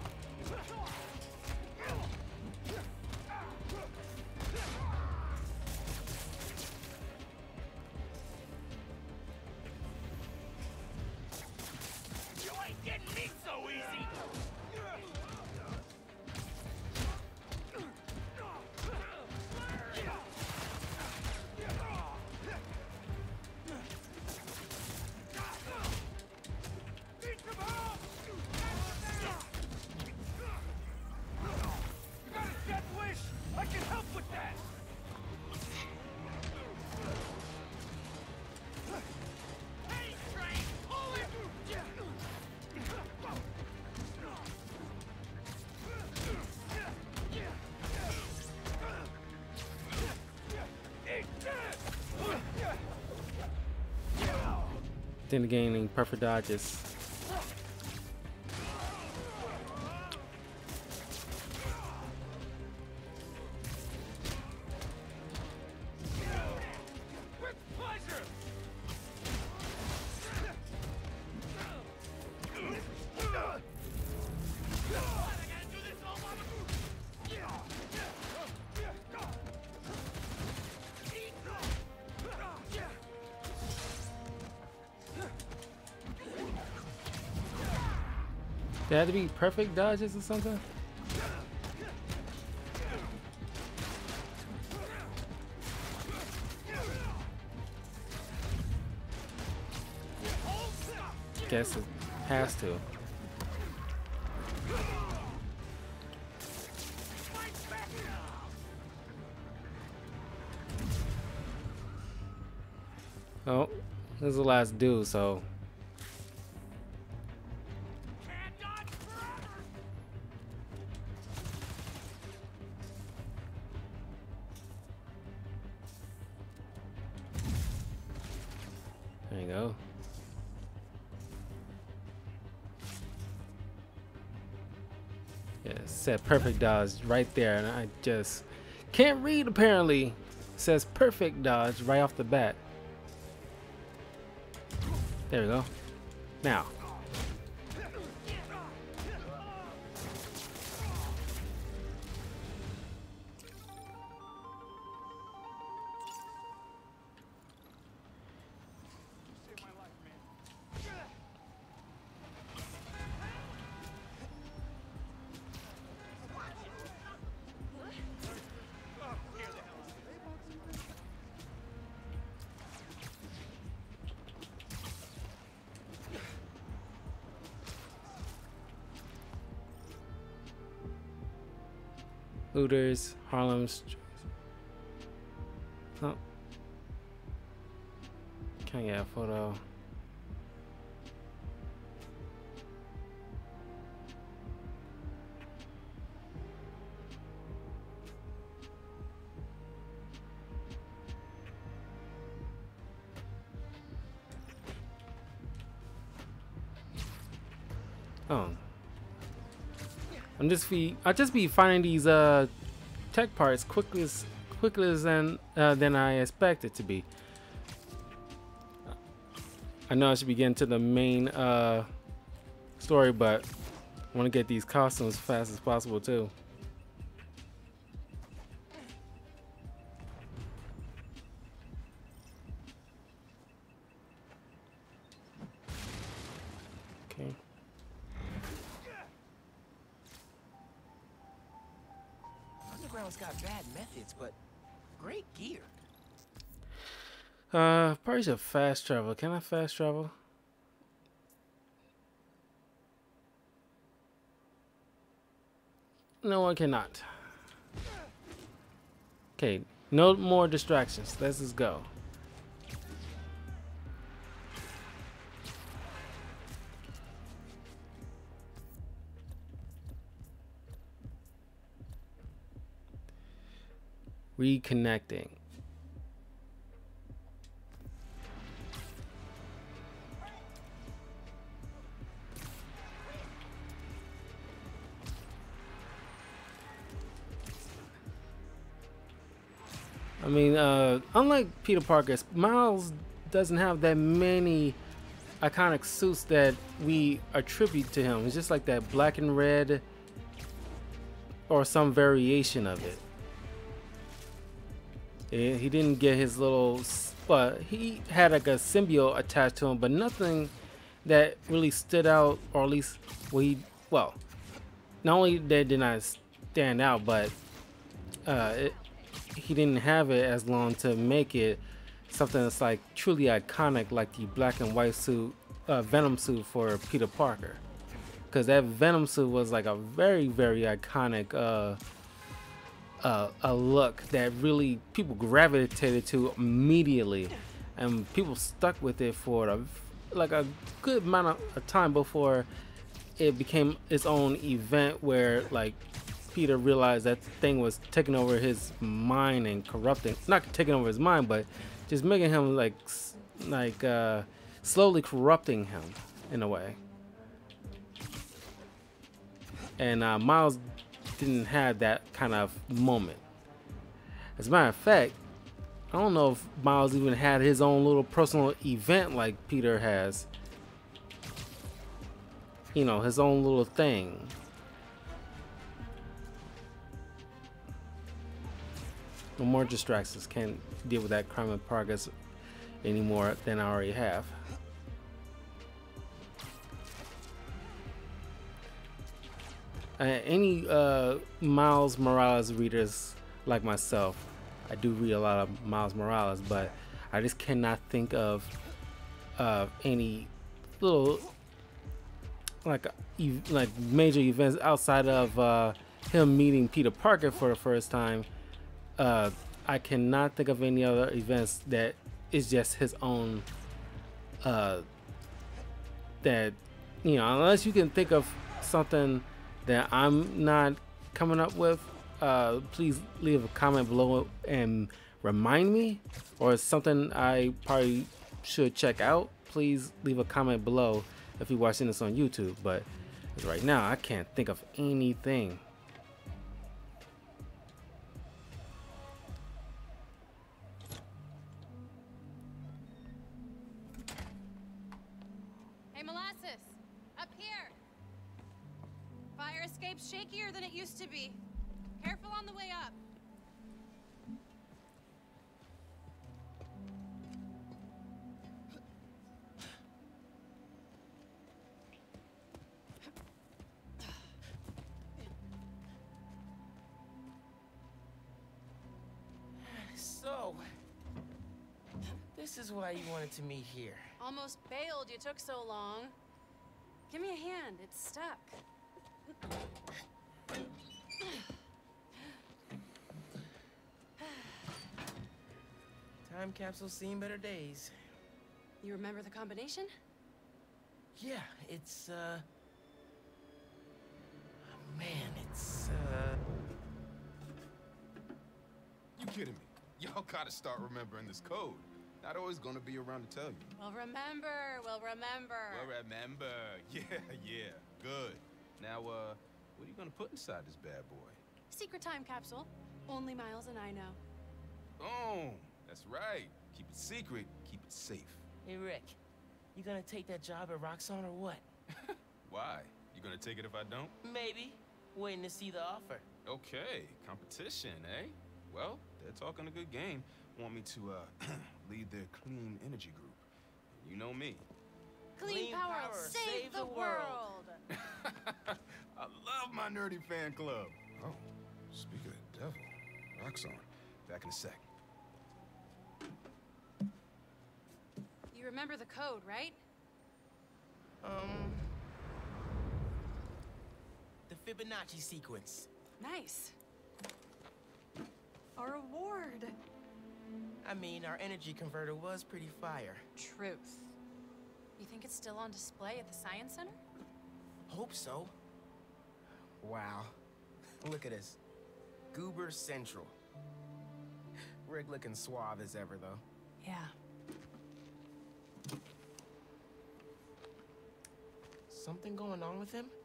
You ain't getting me so easy! Then gaining perfect dodges. They had to be perfect dodges or something? Guess it has to. Oh, this is the last dude, so. There you go. Yeah, it said perfect dodge right there, and I just can't read apparently. It says perfect dodge right off the bat. There we go. Now. Looters, Harlem. Oh. Can't get a photo. Oh. I'm just be I just be finding these uh tech parts quickly as quickly as than uh, than I expect it to be. I know I should be getting to the main uh story, but I want to get these costumes as fast as possible too. Okay. Underground's got bad methods, but great gear. Uh, probably should fast travel. Can I fast travel? No, I cannot. Okay, no more distractions. Let's just go. Reconnecting. I mean, uh, unlike Peter Parker, Miles doesn't have that many iconic suits that we attribute to him. It's just like that black and red or some variation of it. Yeah, he didn't get his little, but he had like a symbiote attached to him, but nothing that really stood out, or at least, well, he, well, not only that did not stand out, but uh, it, he didn't have it as long to make it something that's like truly iconic, like the black and white suit, uh, Venom suit for Peter Parker, because that Venom suit was like a very, very iconic uh, uh, a look that really people gravitated to immediately, and people stuck with it for a, like a good amount of time before it became its own event where like Peter realized that thing was taking over his mind and corrupting, not taking over his mind, but just making him like like uh, slowly corrupting him in a way. And uh, Miles didn't have that kind of moment. As a matter of fact, I don't know if Miles even had his own little personal event like Peter has. You know, his own little thing. No more distractions. Can't deal with that crime in progress anymore than I already have. Uh, any uh, Miles Morales readers like myself, I do read a lot of Miles Morales, but I just cannot think of uh, any little like like major events outside of uh, him meeting Peter Parker for the first time. Uh, I cannot think of any other events that is just his own. Uh, that, you know, unless you can think of something that I'm not coming up with, uh, please leave a comment below and remind me, or something I probably should check out. Please leave a comment below if you're watching this on YouTube. But right now, I can't think of anything. Hey, Molasses! Up here! Fire escape's shakier than it used to be. Careful on the way up. So, this is why you wanted to meet here. Almost bailed you took so long. Give me a hand, it's stuck. Time capsule's seen better days. You remember the combination? Yeah, it's, uh... man, it's, uh... You kidding me? Y'all gotta start remembering this code. Not always gonna be around to tell you. We'll remember, we'll remember. Well, remember. Yeah, yeah. Good. Now, uh, what are you gonna put inside this bad boy? Secret time capsule. Only Miles and I know. Boom! That's right. Keep it secret, keep it safe. Hey, Rick. You gonna take that job at Roxxon or what? Why? You gonna take it if I don't? Maybe. Waiting to see the offer. Okay, competition, eh? Well, they're talking a good game. Want me to, uh, lead their clean energy group. You know me. Clean, Clean power, power, save, save the, the world. I love my nerdy fan club. Oh, speaking of the devil, Roxxon. Back in a sec. You remember the code, right? Um... The Fibonacci sequence. Nice. Our reward. I mean, our energy converter was pretty fire. Truth. You think it's still on display at the Science Center? Hope so. Wow. Look at this. Goober Central. Rick looking suave as ever, though. Yeah. Something going on with him?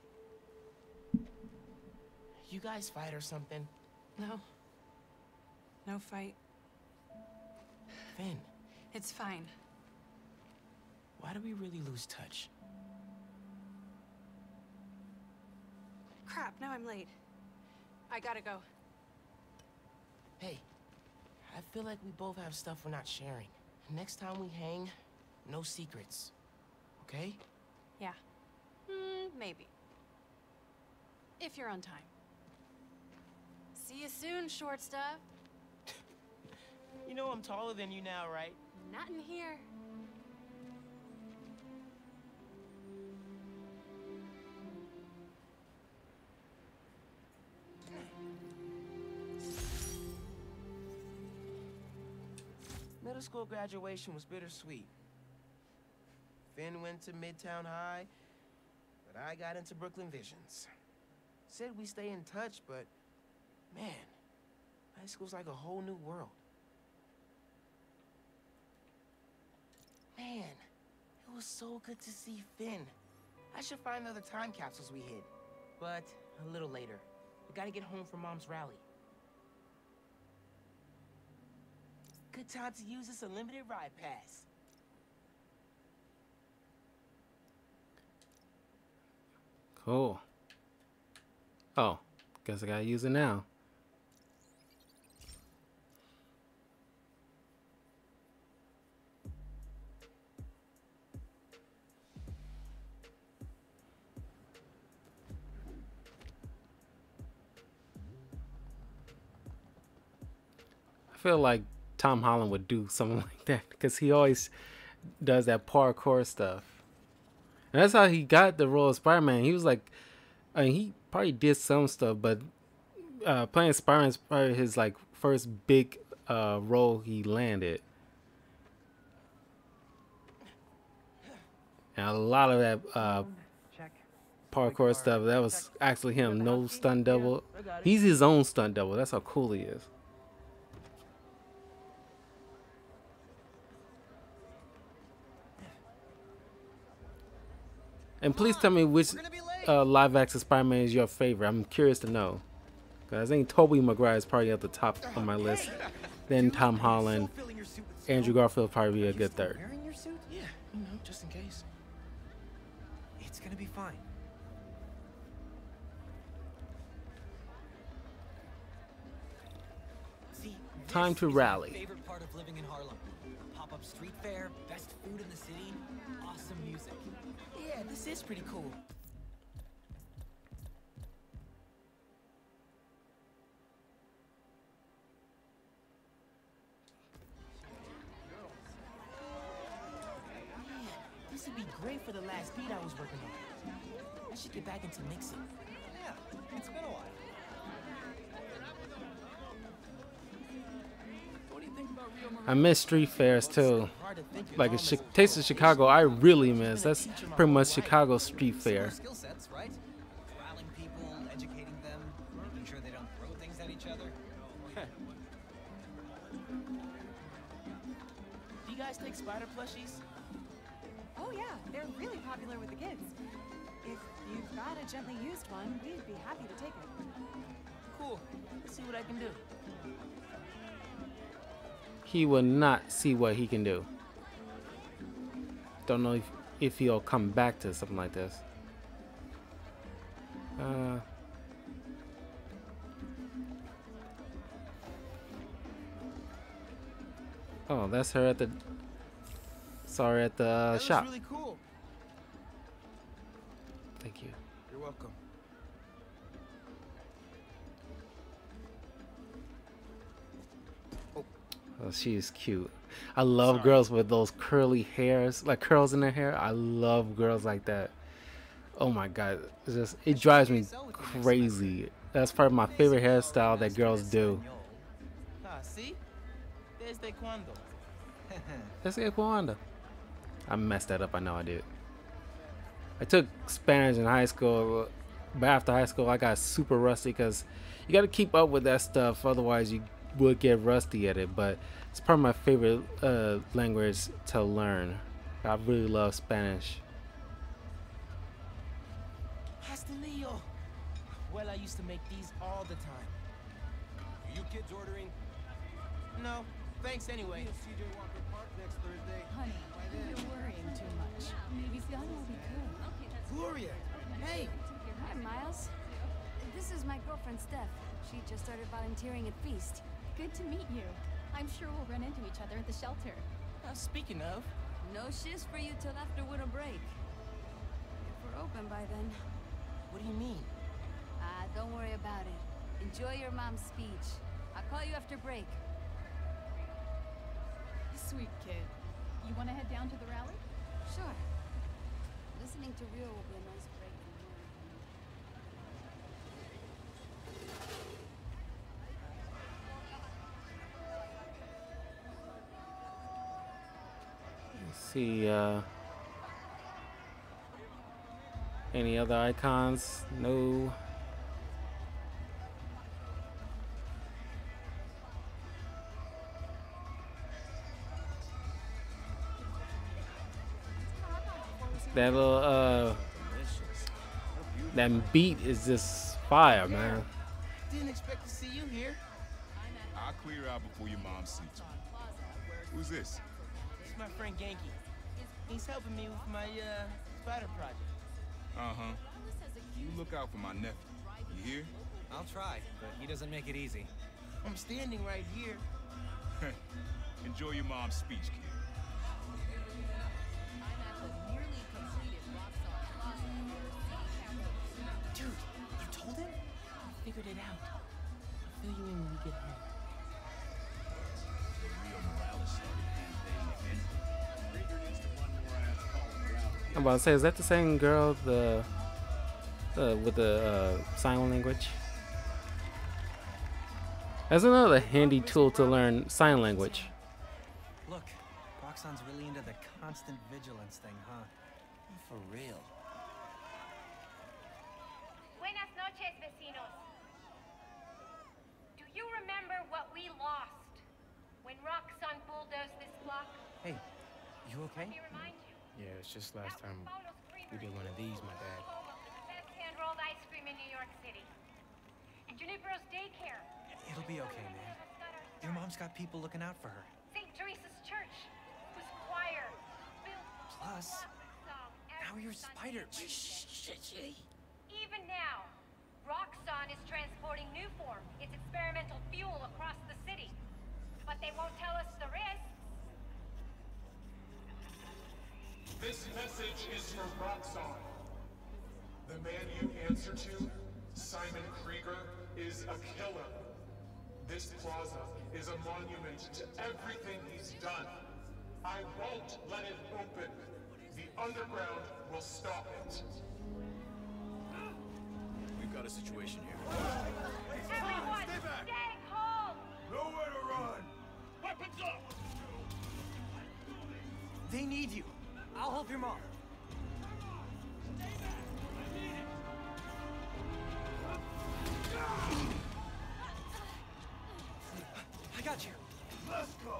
You guys fight or something? No. No fight. Finn. It's fine. Why do we really lose touch? Crap, now I'm late. I gotta go. Hey, I feel like we both have stuff we're not sharing. Next time we hang, no secrets. Okay? Yeah. Hmm, maybe. If you're on time. See you soon, short stuff. You know I'm taller than you now, right? Not in here. Middle school graduation was bittersweet. Finn went to Midtown High, but I got into Brooklyn Visions. Said we stay in touch, but man, high school's like a whole new world. Man, it was so good to see Finn. I should find the other time capsules we hid. But a little later. We gotta get home for Mom's rally. Good time to use this unlimited ride pass. Cool. Oh, guess I gotta use it now. I feel like Tom Holland would do something like that because he always does that parkour stuff. And that's how he got the role of Spider-Man. He was like, I mean, he probably did some stuff, but uh, playing Spider-Man is probably his like first big uh, role he landed. And a lot of that uh, parkour stuff, that was actually him. No stunt double. He's his own stunt double. That's how cool he is. And please tell me which uh, live action Spider-Man is your favorite. I'm curious to know. Because I think Tobey Maguire is probably at the top of my list. Then Tom Holland. Andrew Garfield probably be a good third. Wearing your suit? Yeah, you know, just in case. It's gonna be fine. See, Time to this is my rally. favorite part of living in Harlem. Pop-up street fair, best food in the city, awesome music. Yeah, this is pretty cool. This would be great for the last beat I was working on. I should get back into mixing. Yeah, it's been a while. What do you think about Rio I miss street fairs too. Like a Chi Taste of Chicago, I really miss. That's pretty much Chicago street fair. Skill sets, right? Corralling people, educating them, making sure they don't throw things at each other. Do you guys take spider plushies? Oh yeah, they're really popular with the kids. If you've got a gently used one, we'd be happy to take it. Cool. Let's see what I can do. He will not see what he can do. Don't know if, if he'll come back to something like this. Uh, oh, that's her at the. Sorry, at the uh, That shop. looks really cool. Thank you. You're welcome. Oh, she is cute. I love Sorry. girls with those curly hairs, like curls in their hair. I love girls like that. Oh my god, it's just it drives me crazy. That's probably my favorite hairstyle that girls do. Ah, see? Desde cuando? That's Equanda. I messed that up. I know I did. I took Spanish in high school, but after high school, I got super rusty because you got to keep up with that stuff. Otherwise, you would get rusty at it. But it's probably my favorite uh, language to learn. I really love Spanish. Pastelillo. Well, I used to make these all the time. Are you kids ordering? No, thanks anyway. C J Walker Park next Thursday. Honey, you're worrying too much. Maybe Fiona will be good. Gloria, hey. Hi, Miles. This is my girlfriend, Steph. She just started volunteering at Feast. Good to meet you. I'm sure we'll run into each other at the shelter. Uh, speaking of, No shiz for you till after winter break. If we're open by then. what do you mean? Ah, don't worry about it. Enjoy your mom's speech. I'll call you after break. Sweet kid. You want to head down to the rally? Sure. Listening to Rio will be a nice break. Let's see. Uh, any other icons? No. That little uh, that beat is just fire, man. Didn't expect to see you here. I'll clear out before your mom sees you. Who's this? This is my friend Genki. He's helping me with my uh, spider project. Uh-huh. You look out for my nephew. You hear? I'll try, but he doesn't make it easy. I'm standing right here. Enjoy your mom's speech, kid. Dude, you told him? I figured it out. I'll fill you in when we get home. I'm about to say, is that the same girl, the uh, with the uh, sign language? That's another handy tool to learn sign language. Look, Roxxon's really into the constant vigilance thing, huh? For real. Buenas noches, vecinos. Do you remember what we lost when Roxxon bulldozed this block? Hey, you okay? Let me remind you. Yeah, it's just last time we did one of these, my dad. Home of the best hand-rolled ice cream in New York City. And Junipero's daycare. It'll be okay, man. Your mom's got people looking out for her. Saint Teresa's Church, whose choir built Plus, now you're Spider. Even now, Roxxon is transporting Nuform, its experimental fuel, across the city. But they won't tell us the risks. This message is for Roxxon. The man you answer to, Simon Krieger, is a killer. This plaza is a monument to everything he's done. I won't let it open. The underground will stop it. We've got a situation here. Everyone, Stay back. stay calm! Nowhere to run! Weapons up! They need you. I'll help your mom. I got you. Let's go!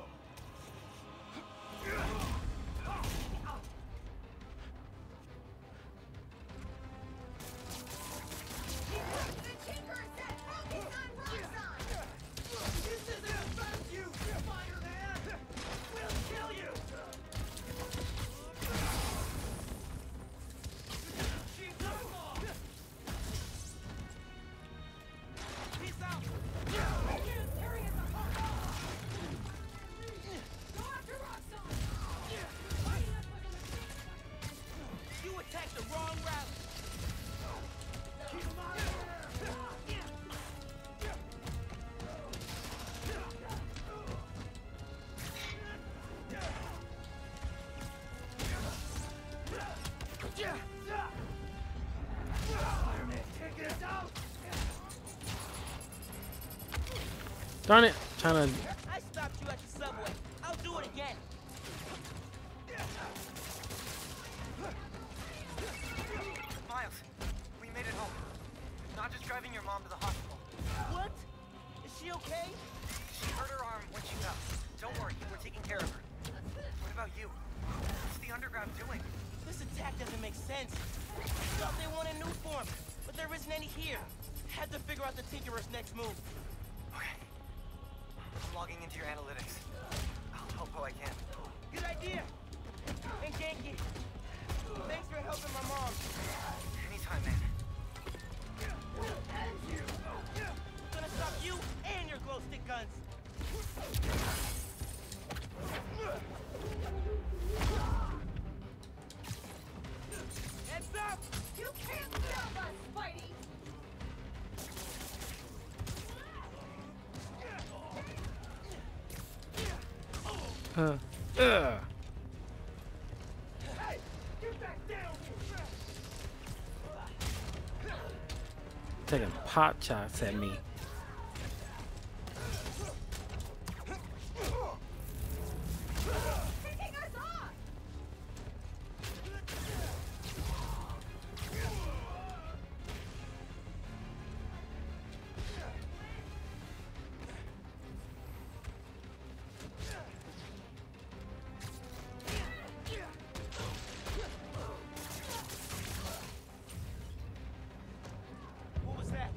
Darn it! Trying to. I stopped you at the subway. I'll do it again. Miles, we made it home. Not just driving your mom to the hospital. What? Is she okay? She hurt her arm when she fell. Don't worry, we're taking care of her. What about you? What's the underground doing? This attack doesn't make sense. Thought they wanted new form, but there isn't any here. Had to figure out the Tinkerer's next move. Okay. I'm logging into your analytics. I'll help how I can. Good idea. And Genki, thanks for helping my mom. Anytime, man. Gonna stop you and your glow stick guns. Heads up! You can't stop us, Spidey! Uh, uh. Hey, get back down here! Taking pot shots at me. Taking us off! What was that?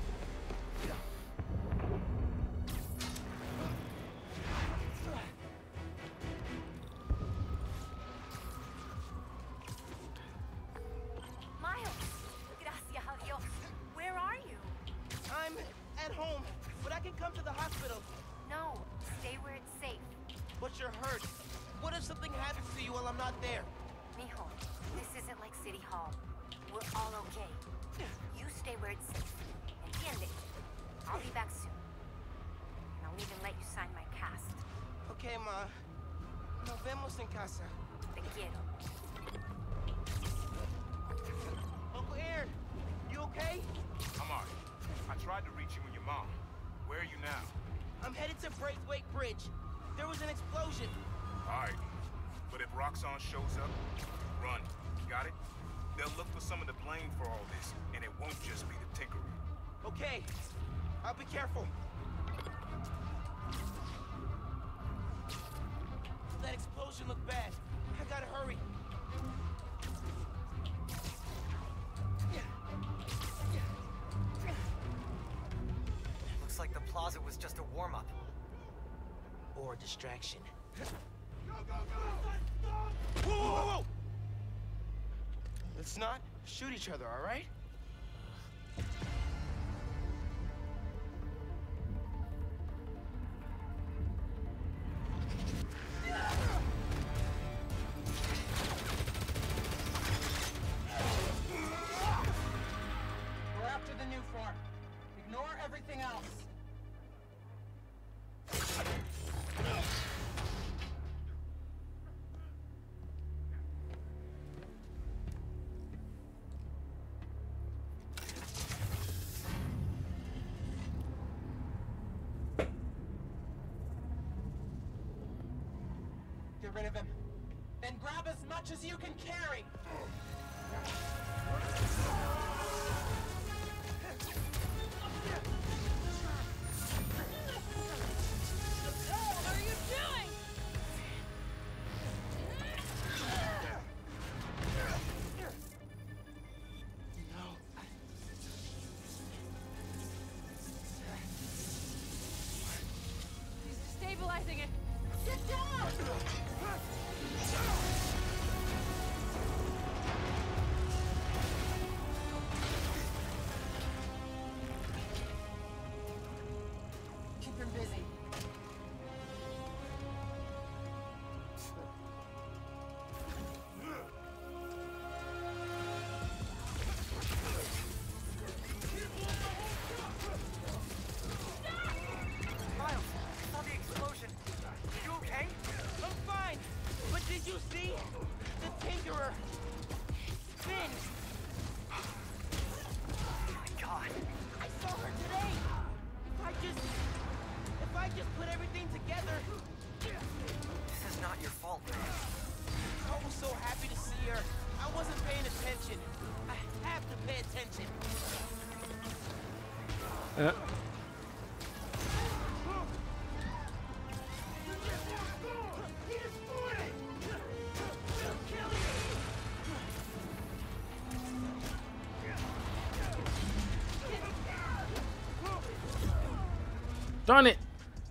Miles! Gracias a Dios. Where are you? I'm at home, but I can come to the hospital. No, stay where it's safe. But you're hurt. What if something happens to you while I'm not there? Mijo, this isn't like City Hall. We're all okay. You stay where it's safe. Entiende? I'll be back soon. And I'll even let you sign my cast. Okay, Ma. Nos vemos en casa. Te quiero. Uncle Aaron, you okay? I'm alright. I tried to reach you and your mom. Where are you now? I'm headed to Braithwaite Bridge. There was an explosion. Alright. But if Roxxon shows up, run. Got it? They'll look for some of the blame for all this, and it won't just be the Tinkerer. Okay, I'll be careful. That explosion looked bad. I gotta hurry. Looks like the plaza was just a warm-up. Or a distraction. Whoa, whoa, whoa, whoa! Let's not shoot each other, all right? We're after the new farm. Ignore everything else. Get rid of him. Then grab as much as you can carry. What are you doing? He's destabilizing it. Get down! Keep him busy. Miles, I saw the explosion. You okay? I'm fine. But did you see? The Tinkerer. Finn. Oh my god. I saw her today. If I just... If I just put everything together... This is not your fault, man. I was so happy to see her. I wasn't paying attention. I have to pay attention. Uh, darn it!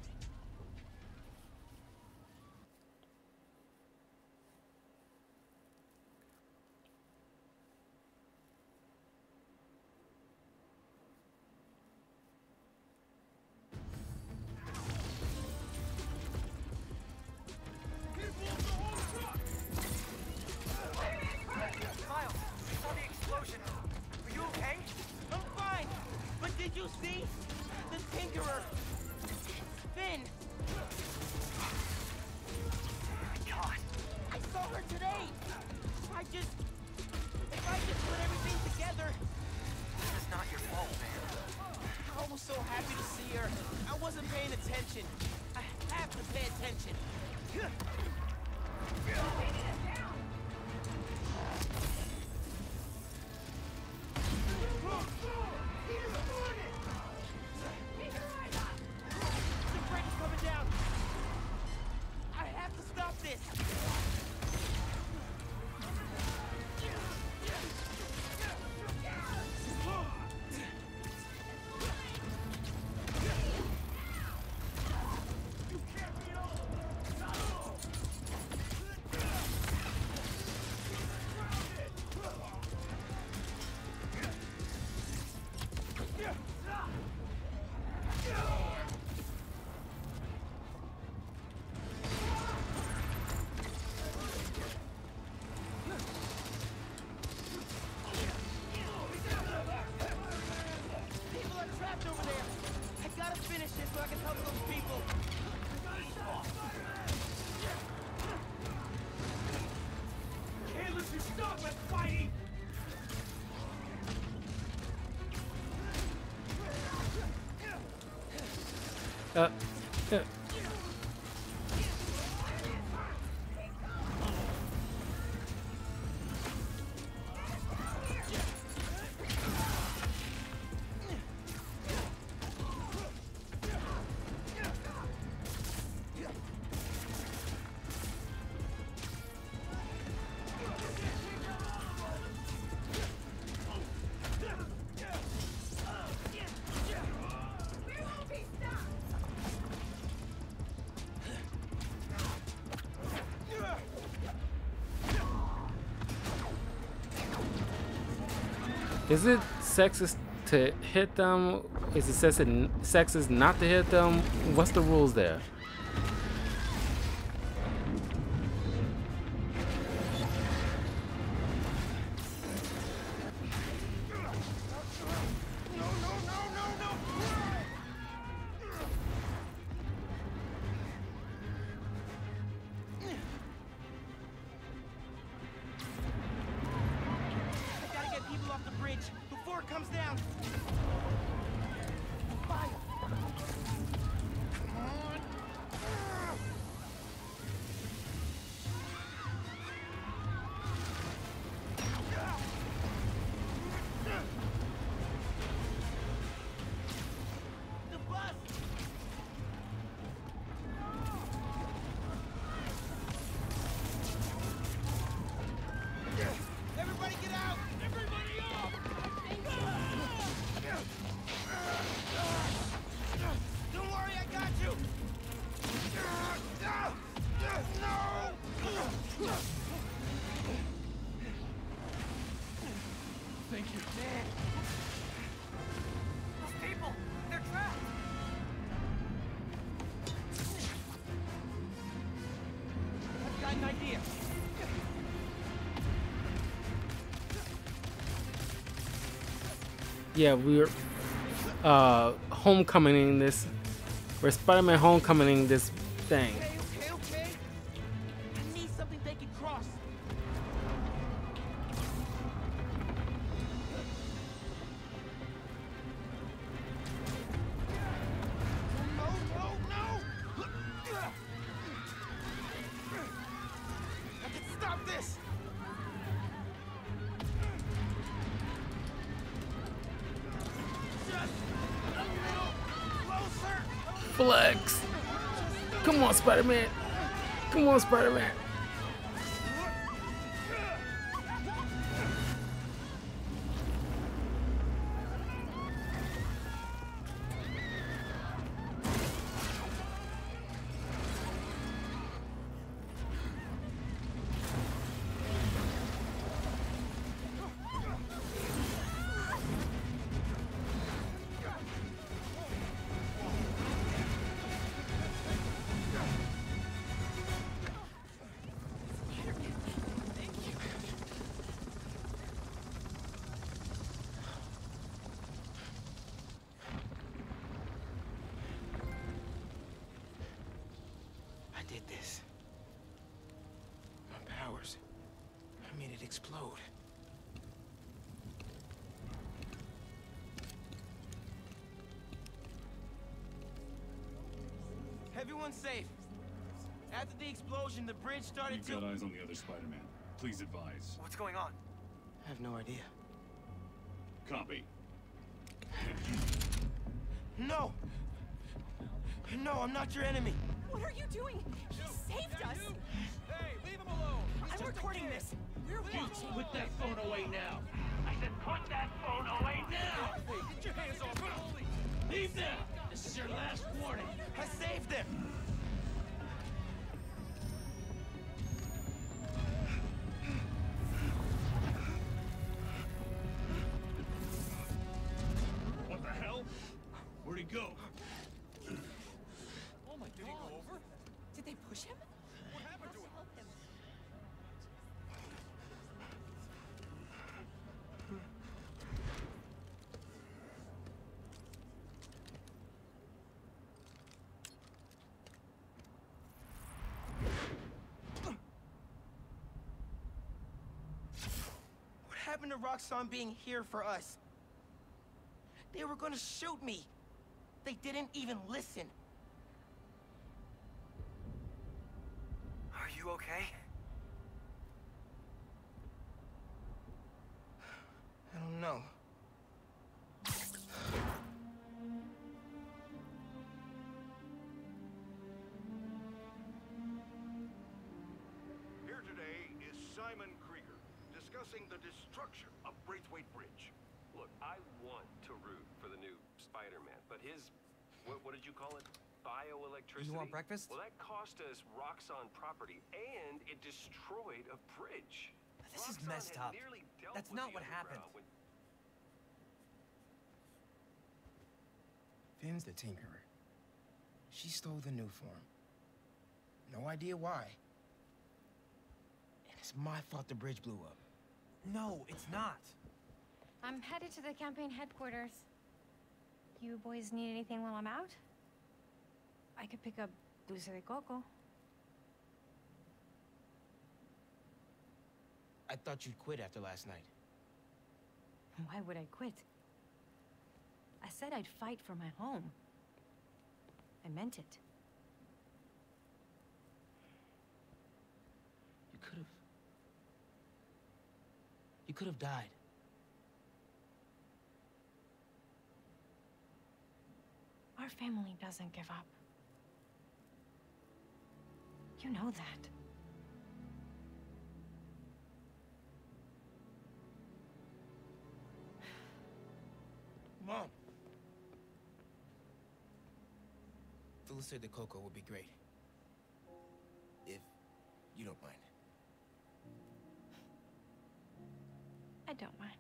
Miles, I saw the explosion. Are you okay? I'm fine. But did you see? The Tinkerer. Finn. Oh my god. I saw her today. If I just... If I just put everything together... This is not your fault, man. I was so happy to see her. I wasn't paying attention. I have to pay attention. The bridge is coming down. I have to stop this. People are trapped over there. I gotta finish it so I can help those people. Can't let you stop us fighting! Uh, uh. Is it sexist to hit them? Is it sexist sexist not to hit them? What's the rules there? Thank you. Those people, they're trapped. I've got an idea. Yeah, we're uh homecoming this. We're Spider-Man homecoming this thing. Okay, okay, okay. I need something they can cross. No, no, no! I can stop this! Just a little closer! Flex. Come on, Spider-Man. Come on, Spider-Man. I did this. My powers. I made it explode. Everyone's safe. After the explosion, the bridge started You've to... got eyes on the other Spider-Man. Please advise. What's going on? I have no idea. Copy. No! No, I'm not your enemy. What are you doing? He saved us! Hey, leave him alone! I'm recording this. We're watching. Put that phone away now! I said put that phone away now! Hey, get your hands off me! Leave now! This is your last warning! I saved them! What the hell? Where'd he go? Oh my god. Did he go over? Did they push him? What happened to him? Help him. What happened to Roxxon being here for us? They were gonna shoot me. They didn't even listen. Are you okay? I don't know. Here today is Simon Krieger, discussing the destruction of Braithwaite Bridge. Look, I want to root for the new Spider-Man, but his, what, what did you call it? Bioelectricity? You want breakfast? Well, that cost us Roxxon property, and it destroyed a bridge. This is Roxxon messed had up. nearly dealt That's with not the what happened. underground when- Pippin's the Tinkerer. She stole the new form. No idea why. And it's my fault the bridge blew up. No, it's not. I'm headed to the campaign headquarters. You boys need anything while I'm out? I could pick up dulce de coco. I thought you'd quit after last night. Why would I quit? I said I'd fight for my home. I meant it. You could have... You could have died. Our family doesn't give up. You know that. Mom. Dulce de coco would be great. If you don't mind. I don't mind.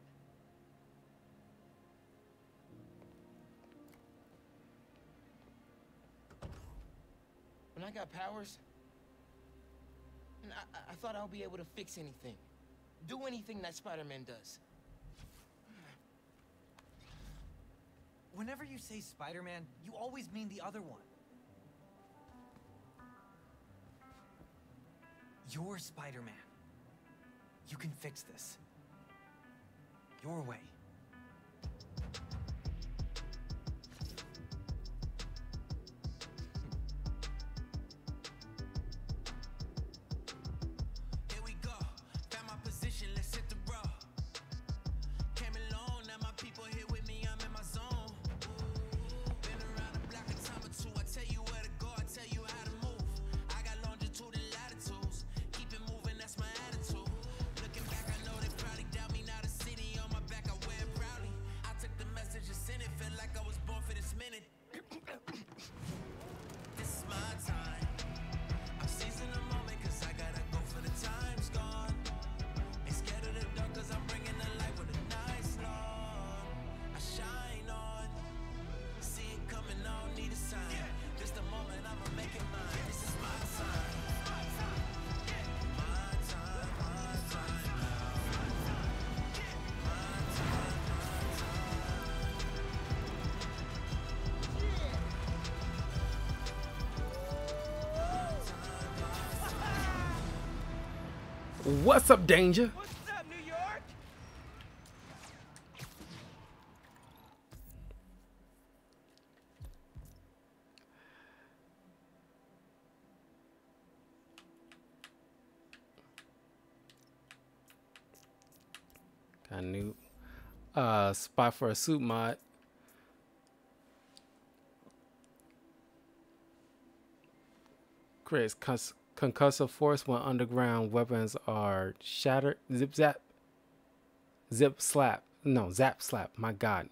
When I got powers, and I, I thought I'll be able to fix anything. Do anything that Spider-Man does. Whenever you say Spider-Man, you always mean the other one. You're Spider-Man. You can fix this. Your way. Here we go. Found my position, let's hit the road. Came alone, now my people here with me, I'm in my zone. Been around the block a time or two, I tell you where to go, I tell you how to move. I got longitude and latitudes, keep it moving, that's my attitude. Looking back, I know they probably doubt me, now the city on my back, I wear it proudly. I took the message and sent it, felt like I was born for this minute. This is my time. I'm seizing the moment, cause I gotta go for the time's gone. Ain't scared of the dark, cause I'm bringing the light with a nice long. I shine on. See it coming, I don't need a sign. Just a moment, I'ma make it mine. This is my time. My time, my time. My time, What's up, Danger? What's up, New York? Got a new uh, spot for a suit mod. Creates cons concussive force when underground weapons are shattered. Zip zap. Zip slap. No, zap slap. My God.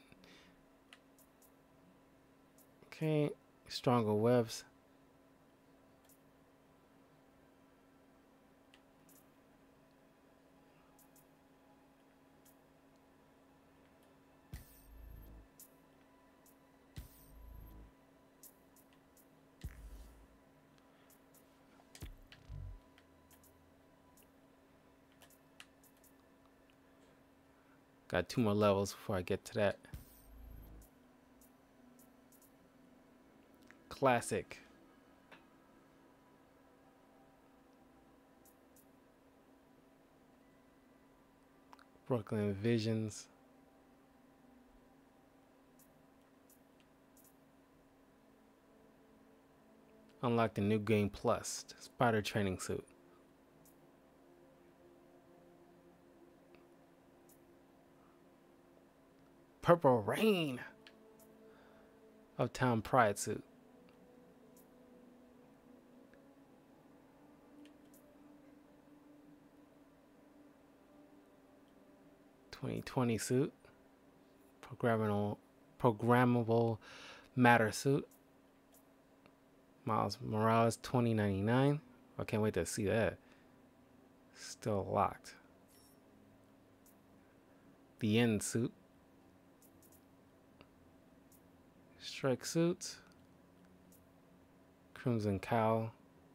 Okay. Stronger webs. Got two more levels before I get to that. Classic. Brooklyn Visions. Unlock the new game plus, Spider training suit. Purple Rain. Uptown Pride suit. twenty twenty suit. Programmable, programmable matter suit. Miles Morales twenty ninety-nine. I can't wait to see that. Still locked. The End suit. Strike suit. Crimson cowl.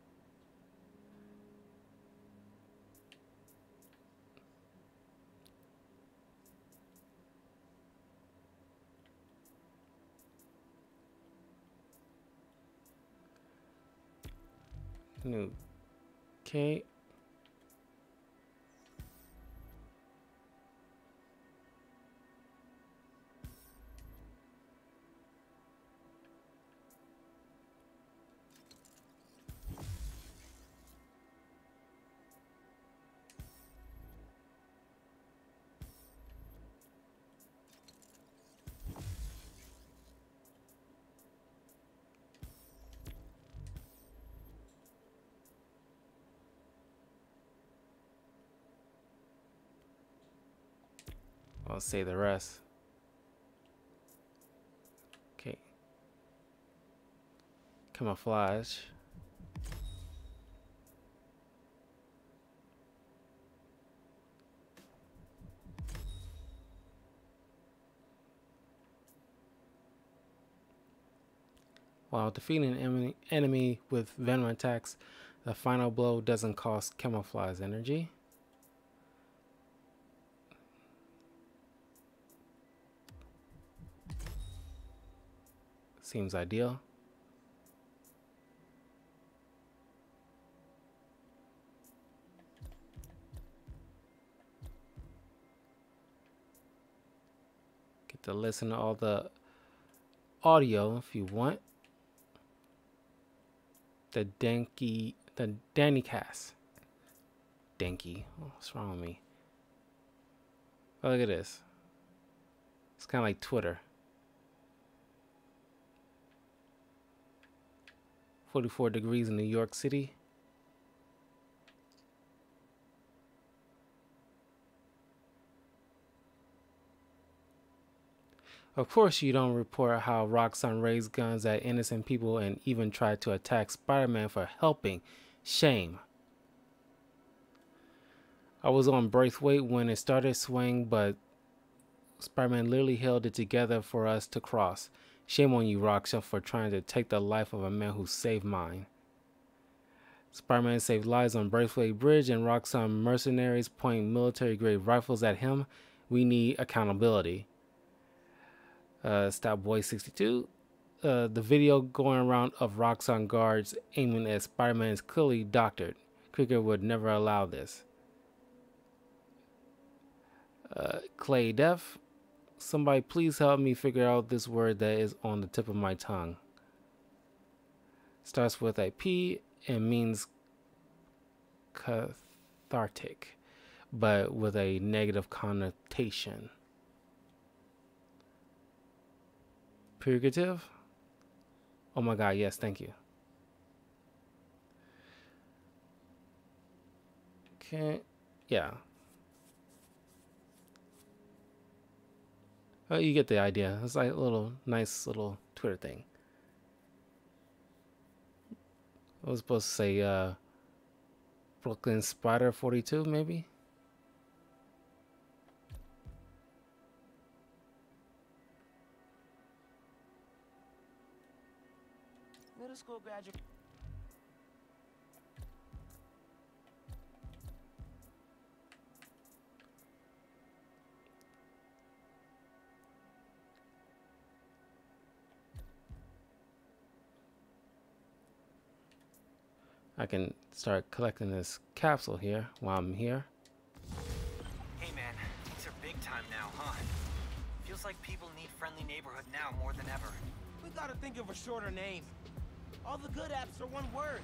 New cape. I'll say the rest. Okay. Camouflage. While defeating an enemy, enemy with venom attacks, the final blow doesn't cost camouflage energy. Seems ideal. Get to listen to all the audio if you want. The Danky, the Danny Cast. Danky. Oh, what's wrong with me? Oh, look at this. It's kind of like Twitter. forty-four degrees in New York City. Of course, you don't report how Roxxon raised guns at innocent people and even tried to attack Spider-Man for helping. Shame. I was on Braithwaite when it started swaying, but Spider-Man literally held it together for us to cross. Shame on you, Roxxon, for trying to take the life of a man who saved mine. Spider-Man saved lives on Braithwaite Bridge, and Roxxon mercenaries point military-grade rifles at him. We need accountability. Uh, Stop Boy sixty-two. Uh, the video going around of Roxxon guards aiming at Spider-Man is clearly doctored. Krieger would never allow this. Uh, Clay Def. Somebody please help me figure out this word that is on the tip of my tongue. Starts with a P and means cathartic, but with a negative connotation. Purgative? Oh my god, yes, thank you. Okay, yeah. Oh, you get the idea. It's like a little nice little Twitter thing. I was supposed to say uh, Brooklyn Spider forty-two, maybe? Middle school graduate. I can start collecting this capsule here while I'm here. Hey man, things are big time now, huh? Feels like people need friendly neighborhood now more than ever. We gotta think of a shorter name. All the good apps are one word.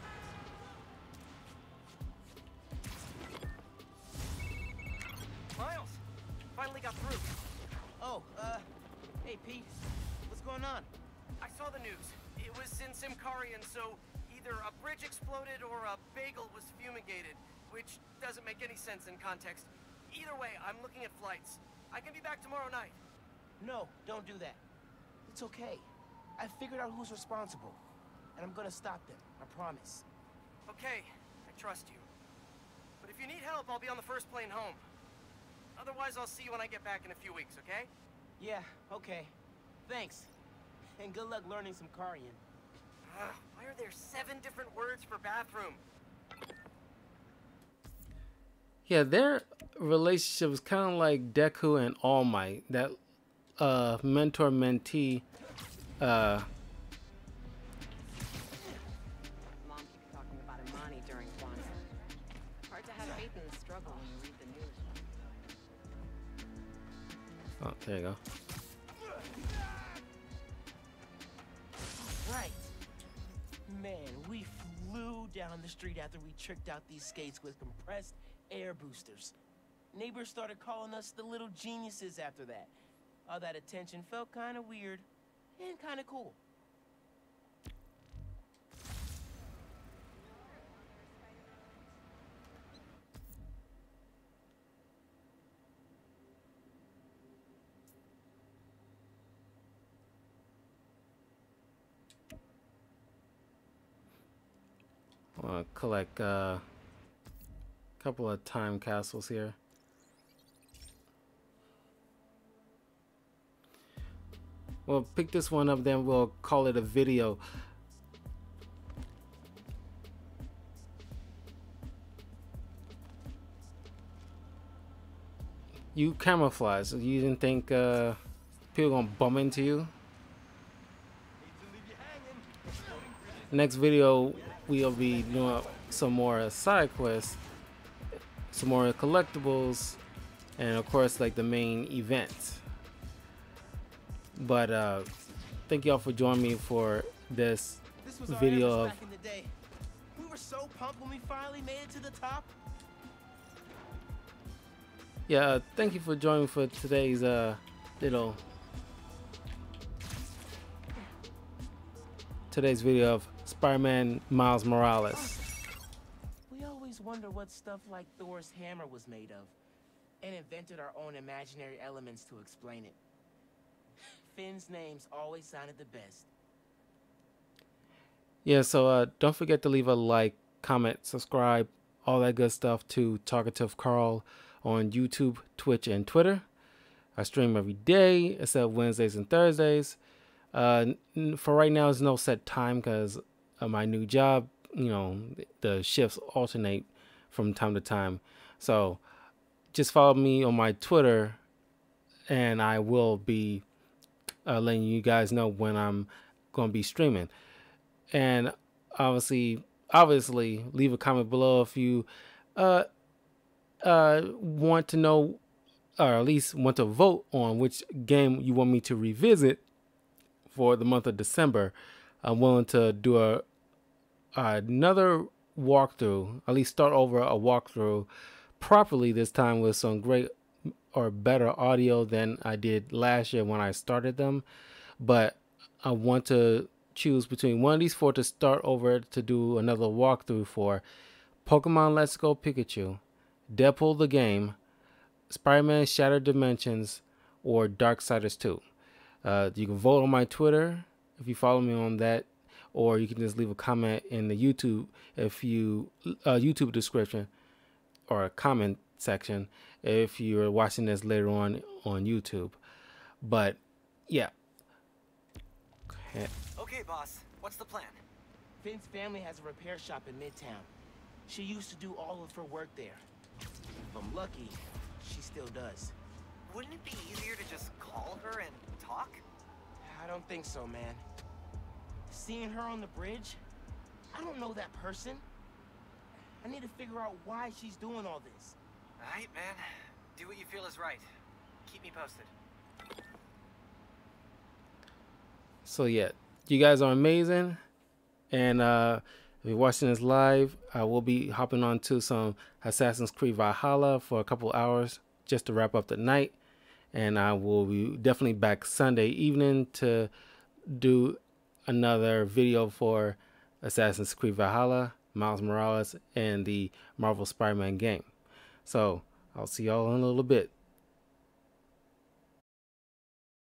Miles! Finally got through. Oh, uh, hey Pete, what's going on? I saw the news. It was in Simkarian, so either a bridge exploded or a bagel was fumigated, which doesn't make any sense in context. Either way, I'm looking at flights. I can be back tomorrow night. No, don't do that. It's okay. I figured out who's responsible, and I'm gonna stop them, I promise. Okay, I trust you. But if you need help, I'll be on the first plane home. Otherwise, I'll see you when I get back in a few weeks, okay? Yeah, okay. Thanks. And good luck learning some Karian. Ugh, why are there seven different words for bathroom? Yeah, their relationship is kind of like Deku and All Might. That uh, mentor-mentee. Uh, Mom keeps talking about Imani during Kwanzaa. Hard to have faith in the struggle when you read the news. oh, there you go. Right. Man, we flew down the street after we tricked out these skates with compressed air boosters. Neighbors started calling us the little geniuses after that. All that attention felt kind of weird and kind of cool. I want to collect a uh, couple of time capsules here. We'll pick this one up, then we'll call it a video. You camouflage. You didn't think uh, people gonna bump into you? Next video, we'll be doing some more side quests, some more collectibles, and of course, like the main event. But uh, thank y'all for joining me for this, this was our video of. Back in the day. We were so pumped when we finally made it to the top. Yeah, uh, thank you for joining for today's uh, little today's video of Spider-Man Miles Morales. We always wonder what stuff like Thor's hammer was made of, and invented our own imaginary elements to explain it. Finn's names always sounded the best. Yeah, so uh, don't forget to leave a like, comment, subscribe, all that good stuff to Talkative Carl on YouTube, Twitch, and Twitter. I stream every day except Wednesdays and Thursdays. Uh, for right now, there's no set time because of my new job. You know, the shifts alternate from time to time. So just follow me on my Twitter, and I will be uh, letting you guys know when I'm going to be streaming. And obviously, obviously, leave a comment below if you uh, uh, want to know, or at least want to vote on which game you want me to revisit for the month of December. I'm willing to do a another walkthrough, at least start over a walkthrough properly this time with some great or better audio than I did last year when I started them. But I want to choose between one of these four to start over to do another walkthrough for Pokemon Let's Go Pikachu, Deadpool the Game, Spider-Man Shattered Dimensions, or Darksiders two. Uh, you can vote on my Twitter if you follow me on that, or you can just leave a comment in the YouTube if you uh, YouTube description or a comment section if you're watching this later on on YouTube. But yeah. Okay. Okay, boss. What's the plan? Finn's family has a repair shop in Midtown. She used to do all of her work there. If I'm lucky, she still does. Wouldn't it be easier to just call her and talk? I don't think so, man. Seeing her on the bridge, I don't know that person. I need to figure out why she's doing all this. Alright, man. Do what you feel is right. Keep me posted. So yeah, you guys are amazing. And uh, if you're watching this live, I will be hopping on to some Assassin's Creed Valhalla for a couple hours just to wrap up the night. And I will be definitely back Sunday evening to do another video for Assassin's Creed Valhalla, Miles Morales, and the Marvel Spider-Man game. So I'll see y'all in a little bit.